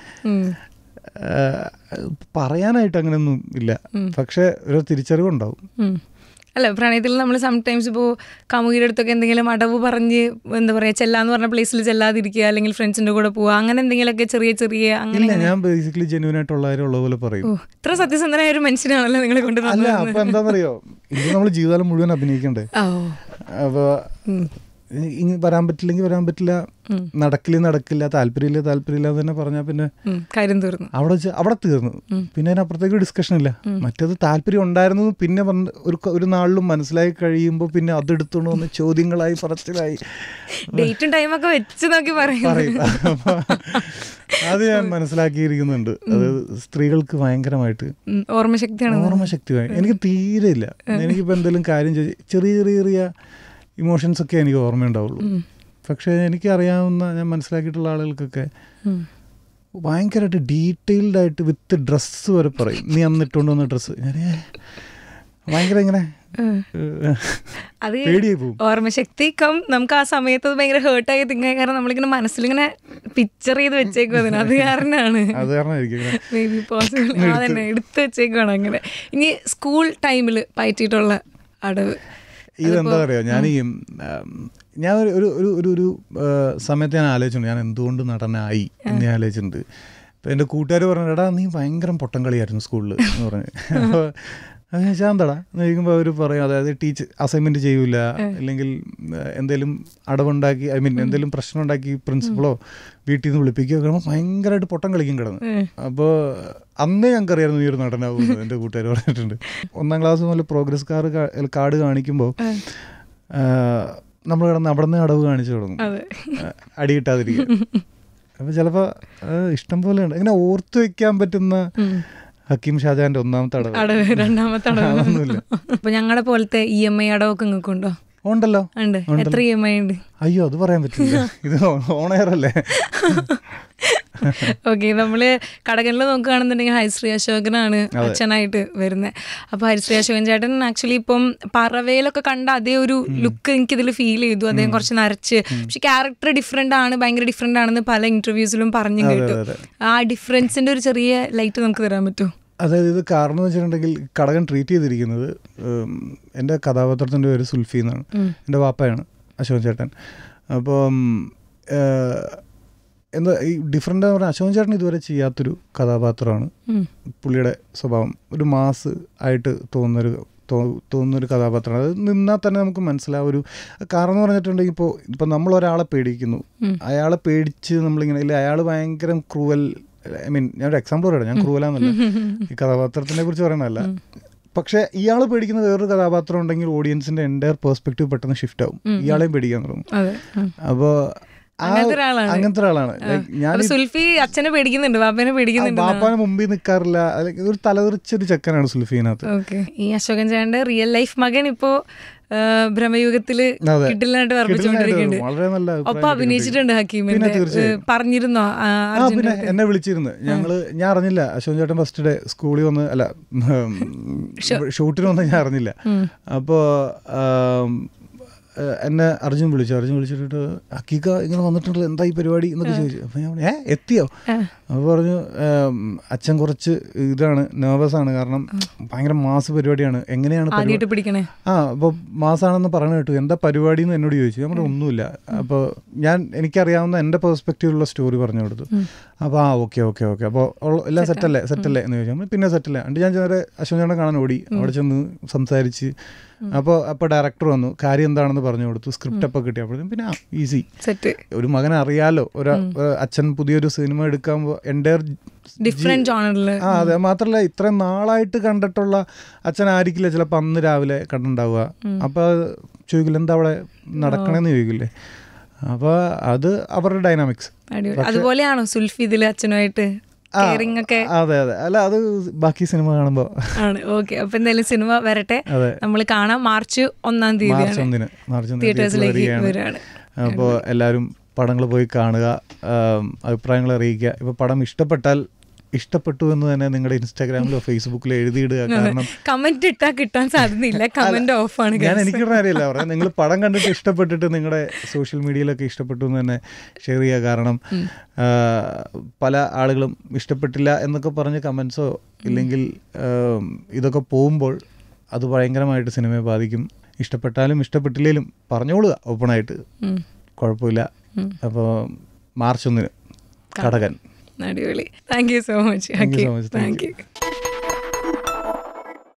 പറയാനായിട്ട് അങ്ങനെയൊന്നും ഇല്ല, പക്ഷെ ഒരു തിരിച്ചറിവുണ്ടാവും. അല്ല, പ്രണയത്തിൽ നമ്മൾ സംടൈംസ് ഇപ്പോൾ കാമുകിയുടെ അടുത്തൊക്കെ എന്തെങ്കിലും അടവ് പറഞ്ഞ് എന്താ പറയുക, ചെല്ലാന്ന് പറഞ്ഞ പ്ലേസിൽ ചെല്ലാതിരിക്കുക, അല്ലെങ്കിൽ ഫ്രണ്ട്സിൻ്റെ കൂടെ പോവുക, അങ്ങനെ എന്തെങ്കിലുമൊക്കെ ചെറിയ അങ്ങനെ. ഞാൻ ബേസിക്കലി ജെന്യൂൻ ആയിട്ടുള്ള പോലെ പറയും. ഇത്ര സത്യസന്ധനായ ഒരു മനുഷ്യനാണല്ലോ നിങ്ങളെ കൊണ്ട്. അല്ല, അപ്പൊ എന്താണെന്നറിയോ, ഇത് നമ്മൾ ജീവിതകാലം മുഴുവൻ അഭിനയിക്കണ്ടേ. അപ്പോൾ ഇനി വരാൻ പറ്റില്ലെങ്കിൽ വരാൻ പറ്റില്ല, നടക്കില്ല, താല്പര്യമില്ല എന്ന് തന്നെ പറഞ്ഞാൽ പിന്നെ കാര്യം തീർന്നു, അവിടെ തീർന്നു. പിന്നെ അതിനപ്പുറത്തേക്ക് ഡിസ്കഷൻ ഇല്ല. മറ്റേത് താല്പര്യം ഉണ്ടായിരുന്നു, പിന്നെ ഒരു നാളിലും മനസ്സിലായി കഴിയുമ്പോൾ പിന്നെ അതെടുത്തോണ്ട് വന്ന് ചോദ്യങ്ങളായി പറച്ചിലായി ഡേറ്റും ടൈമൊക്കെ വെച്ച് നോക്കി പറയും. അത് ഞാൻ മനസ്സിലാക്കിയിരിക്കുന്നുണ്ട്. അത് സ്ത്രീകൾക്ക് ഭയങ്കരമായിട്ട് ഓർമ്മശക്തി എനിക്ക് തീരെ ഇല്ല. എനിക്കിപ്പോൾ എന്തെങ്കിലും കാര്യം ചെറിയ ഇമോഷൻസ് ഒക്കെ എനിക്ക് ഓർമ്മയുണ്ടാവുള്ളൂ. പക്ഷേ എനിക്കറിയാവുന്ന, ഞാൻ മനസ്സിലാക്കിയിട്ടുള്ള ആളുകൾക്കൊക്കെ ഭയങ്കരമായിട്ട് ഡീറ്റെയിൽഡ് ആയിട്ട് വിത്ത് ഡ്രസ്സ് വരെ പറയും. നീ അന്നിട്ടുണ്ടോ വന്ന ഡ്രസ്സ്, ഞാൻ ഭയങ്കര ഇങ്ങനെ അത് ഓർമ്മശക്തി നമുക്ക് ആ സമയത്ത് ഭയങ്കര ഹേർട്ടായി തിങ്ങായ കാരണം നമ്മളിങ്ങനെ മനസ്സിലിങ്ങനെ പിക്ചർ ചെയ്ത് വെച്ചേക്കും. അത് കാരണമാണ് മേബി പോസിബിൾ അതന്നെ എടുത്ത് വെച്ചേക്കുവാണ്. അങ്ങനെ ഇനി സ്കൂൾ ടൈമിൽ പയറ്റിയിട്ടുള്ള അടവ് ഇതെന്താ പറയുക, ഞാൻ ഒരു സമയത്ത് ഞാൻ ആലോചിച്ചിട്ടുണ്ട്, ഞാൻ എന്തുകൊണ്ട് നടനായി എന്ന് ഞാൻ ആലോചിച്ചിട്ടുണ്ട്. ഇപ്പം എൻ്റെ കൂട്ടുകാർ പറഞ്ഞു, എടാ നീ ഭയങ്കര പൊട്ടം കളിയായിരുന്നു സ്കൂളിൽ എന്ന് പറഞ്ഞു. അപ്പോൾ അത് ശാന്തടാ എന്ന് ചോദിക്കുമ്പോൾ അവർ പറയും, അതായത് അസൈൻമെൻറ്റ് ചെയ്യൂല, അല്ലെങ്കിൽ എന്തെങ്കിലും അടവുണ്ടാക്കി, എന്തെങ്കിലും പ്രശ്നം ഉണ്ടാക്കി പ്രിൻസിപ്പളോ വീട്ടിൽ നിന്ന് വിളിപ്പിക്കുകയോ ഭയങ്കരമായിട്ട് പൊട്ടം കളിക്കും കിടന്ന്. അപ്പോൾ അന്നേ ഞങ്ങൾക്കറിയായിരുന്നു നീ ഒരു നടനാവുന്നു, എൻ്റെ കൂട്ടുകാർ പറഞ്ഞിട്ടുണ്ട്. 1ാം ക്ലാസ് മുതൽ പ്രോഗ്രസ് കാർഡ് കാണിക്കുമ്പോൾ നമ്മൾ കിടന്ന് അവിടെ നിന്ന് അടവ് കാണിച്ചു തുടങ്ങും, അടി കിട്ടാതിരിക്കുക. അപ്പോൾ ചിലപ്പോൾ ഇഷ്ടം പോലെ ഉണ്ട് ഇങ്ങനെ ഓർത്ത് വയ്ക്കാൻ പറ്റുന്ന. ഹക്കീം ഷാജാന്റെ 1ാമത്തെ അടവ്, 2ാമത്തെ അടവൊന്നുമില്ല. അപ്പൊ ഞങ്ങളെ പോലത്തെ EMI അടവൊക്കെ നിങ്ങൾക്കുണ്ടോ? ഉണ്ടല്ലോ. ഉണ്ട്. എത്ര EMI ഉണ്ട്? അയ്യോ അത് പറയാൻ പറ്റില്ല, ഇത് ഓണയറല്ലേ. ഓക്കെ, നമ്മള് കടകനിൽ നോക്കുകയാണെന്നുണ്ടെങ്കിൽ ഹരിശ്രീ അശോകനാണ് അച്ഛനായിട്ട് വരുന്നത്. അപ്പോൾ ഹരിശ്രീ അശോകൻ ചേട്ടൻ ആക്ച്വലി ഇപ്പം പറവയിലൊക്കെ കണ്ട അതേ ഒരു ലുക്ക് എനിക്കിതിൽ ഫീൽ ചെയ്തു. അദ്ദേഹം കുറച്ച് നരച്ച്, പക്ഷെ ക്യാരക്ടർ ഡിഫറെന്റ് ആണ്, ഭയങ്കര ഡിഫറെന്റ് ആണെന്ന് പല ഇന്റർവ്യൂസിലും പറഞ്ഞു കേട്ടു. ആ ഡിഫറൻസിന്റെ ഒരു ചെറിയ ലൈറ്റ് നമുക്ക് തരാൻ പറ്റുമോ? അതായത് ഇത് കാരണം എന്ന് വെച്ചിട്ടുണ്ടെങ്കിൽ കടകൻ ട്രീറ്റ് ചെയ്തിരിക്കുന്നത്, എൻ്റെ കഥാപാത്രത്തിൻ്റെ പേര് സുൽഫി എന്നാണ്, എൻ്റെ വാപ്പയാണ് അശോകൻ ചേട്ടൻ. അപ്പം എന്താ ഈ ഡിഫറെൻ്റ് എന്ന് പറഞ്ഞാൽ അശോകൻ ചേട്ടൻ ഇതുവരെ ചെയ്യാത്തൊരു കഥാപാത്രമാണ്. പുള്ളിയുടെ സ്വഭാവം ഒരു മാസ് ആയിട്ട് തോന്നുന്നൊരു കഥാപാത്രമാണ്. അത് നിന്നാൽ തന്നെ നമുക്ക് മനസ്സിലാവും. ഒരു കാരണം എന്ന് പറഞ്ഞിട്ടുണ്ടെങ്കിൽ ഇപ്പോൾ നമ്മളൊരാളെ പേടിക്കുന്നു, അയാളെ പേടിച്ച് നമ്മളിങ്ങനെ ഇല്ല, അയാൾ ഭയങ്കര ക്രൂവൽ, ഐ മീൻ ഞാനൊരു എക്സാമ്പിൾ പറയണം, ഞാൻ ക്രൂവലാന്നല്ല ഈ കഥാപാത്രത്തിനെ കുറിച്ച് പറയണതല്ല. പക്ഷെ ഇയാൾ പേടിക്കുന്ന വേറൊരു കഥാപാത്രം ഉണ്ടെങ്കിൽ ഓഡിയൻസിന്റെ എൻ്റയർ പെർസ്പെക്റ്റീവ് പെട്ടെന്ന് ഷിഫ്റ്റ് ആവും, ഇയാളെയും പേടിക്കാൻ തുടങ്ങും. അപ്പോൾ അങ്ങനത്തെ ഒരാളാണ് ഞാൻ. സുൽഫി അച്ഛനെ പേടിക്കുന്നുണ്ട്, ബാപ്പനെ പേടിക്കുന്നുണ്ട്, ബാപ്പാനെ മുമ്പിൽ നിൽക്കാറില്ല. ഒരു തലതെറിച്ചൊരു ചെക്കനാണ് സുൽഫീനകത്ത്. ഈ അശോകൻ ചേട്ടന്റെ റിയൽ ലൈഫ് മകൻ ഇപ്പോ ഭ്രമയുഗത്തില് കിട്ടില്ലാണ്ട് വർദ്ധിച്ചുകൊണ്ടിരിക്കുന്നുണ്ട്. ഒപ്പം അഭിനയിച്ചിട്ടുണ്ട് ഹക്കീമിന്റെ. പറഞ്ഞിരുന്നോ? പിന്നെ എന്നെ വിളിച്ചിരുന്നു. ഞാൻ അറിഞ്ഞില്ല അശോകൻ ചേട്ടൻ ഫസ്റ്റ് ഡേ സ്കൂളിൽ വന്ന്, അല്ല ഷൂട്ടിന് വന്ന് ഞാൻ അറിഞ്ഞില്ല. അപ്പോൾ എന്നെ അർജുൻ വിളിച്ചിട്ട് ഹക്കീക്ക ഇങ്ങനെ വന്നിട്ടുണ്ടല്ലോ, എന്താ ഈ പരിപാടി എന്നൊക്കെ ചോദിച്ചു. അപ്പോൾ ഞാൻ എത്തിയോ? അപ്പോൾ പറഞ്ഞു അച്ഛൻ കുറച്ച് ഇതാണ്, നെർവസ് ആണ്, കാരണം ഭയങ്കര മാസ് പരിപാടിയാണ്, എങ്ങനെയാണ് അപ്പോൾ മാസാണെന്ന് പറഞ്ഞു കേട്ടു, എന്താ പരിപാടി എന്ന് എന്നോട് ചോദിച്ചു. നമ്മുടെ ഒന്നുമില്ല. അപ്പോൾ എനിക്കറിയാവുന്ന എൻ്റെ പെർസ്പെക്റ്റീവിലുള്ള സ്റ്റോറി പറഞ്ഞു കൊടുത്തു. അപ്പോൾ ഓക്കെ അപ്പോൾ എല്ലാം സെറ്റല്ലേ എന്ന് ചോദിച്ചു. പിന്നെ സെറ്റല്ലേ എന്നിട്ട് ഞാൻ ചെറിയ അശോകൻ ചേട്ടനെ കാണാൻ ഓടി, അവിടെ ചെന്ന് സംസാരിച്ച്. അപ്പോൾ ഡയറക്ടർ വന്നു, കാര്യം എന്താണെന്ന് പറഞ്ഞു കൊടുത്തു, സ്ക്രിപ്റ്റ് അപ്പോൾ കിട്ടിയപ്പോഴും പിന്നെ ഈസി. ഒരു മകനെ അറിയാലോ, ഒരു അച്ഛൻ പുതിയൊരു സിനിമ എടുക്കുമ്പോൾ എൻ്റയർ ഡിഫറെന്റ് ജോണറില്. അതെ, മാത്രമല്ല ഇത്രയും നാളായിട്ട് കണ്ടിട്ടുള്ള അച്ഛനായിരിക്കില്ല ചിലപ്പോൾ അന്ന് രാവിലെ കണ്ടിട്ടുണ്ടാവുക. അപ്പോൾ ചോദിക്കില്ല എന്താ അവിടെ നടക്കണേന്ന് ചോദിക്കില്ലേ. അപ്പോൾ അത് അവരുടെ ഡൈനാമിക്സ്. അതുപോലെയാണോ സുൽഫി ഇതിൽ അച്ഛനുമായിട്ട്? അതെ അല്ല, അത് ബാക്കി സിനിമ കാണുമ്പോ ആണ്. ഓക്കെ, അപ്പൊ എന്തായാലും സിനിമ വരട്ടെ, നമ്മൾ കാണാം. മാർച്ച് 1-ാം തീയതി തിയേറ്റേഴ്സിലേക്ക് വരികയാണ്. അപ്പോൾ എല്ലാവരും പടങ്ങൾ പോയി കാണുക, അഭിപ്രായങ്ങൾ അറിയിക്കുക. ഇപ്പൊ പടം ഇഷ്ടപ്പെട്ടു എന്ന് തന്നെ നിങ്ങളുടെ ഇൻസ്റ്റാഗ്രാമിലോ ഫേസ്ബുക്കിലോ എഴുതിയിടുക. കാരണം കമന്റ് ഇട്ടാൽ കിട്ടാൻ സാധ്യതയില്ല, കമന്റ് ഓഫാണ്. ഞാൻ എനിക്കിടുന്ന അറിയില്ല പറയാം. നിങ്ങൾ പടം കണ്ടിട്ട് ഇഷ്ടപ്പെട്ടിട്ട് നിങ്ങളുടെ സോഷ്യൽ മീഡിയയിലൊക്കെ ഇഷ്ടപ്പെട്ടു എന്ന് തന്നെ ഷെയർ ചെയ്യുക. കാരണം പല ആളുകളും ഇഷ്ടപ്പെട്ടില്ല എന്നൊക്കെ പറഞ്ഞ് കമൻസോ ഇല്ലെങ്കിൽ ഇതൊക്കെ പോകുമ്പോൾ അത് ഭയങ്കരമായിട്ട് സിനിമയെ ബാധിക്കും. ഇഷ്ടപ്പെട്ടാലും ഇഷ്ടപ്പെട്ടില്ലെങ്കിലും പറഞ്ഞോളുക ഓപ്പണായിട്ട്, കുഴപ്പമില്ല. അപ്പോൾ മാർച്ച് 1 കടകൻ. അടിപൊളി. Thank you so much. Thank U.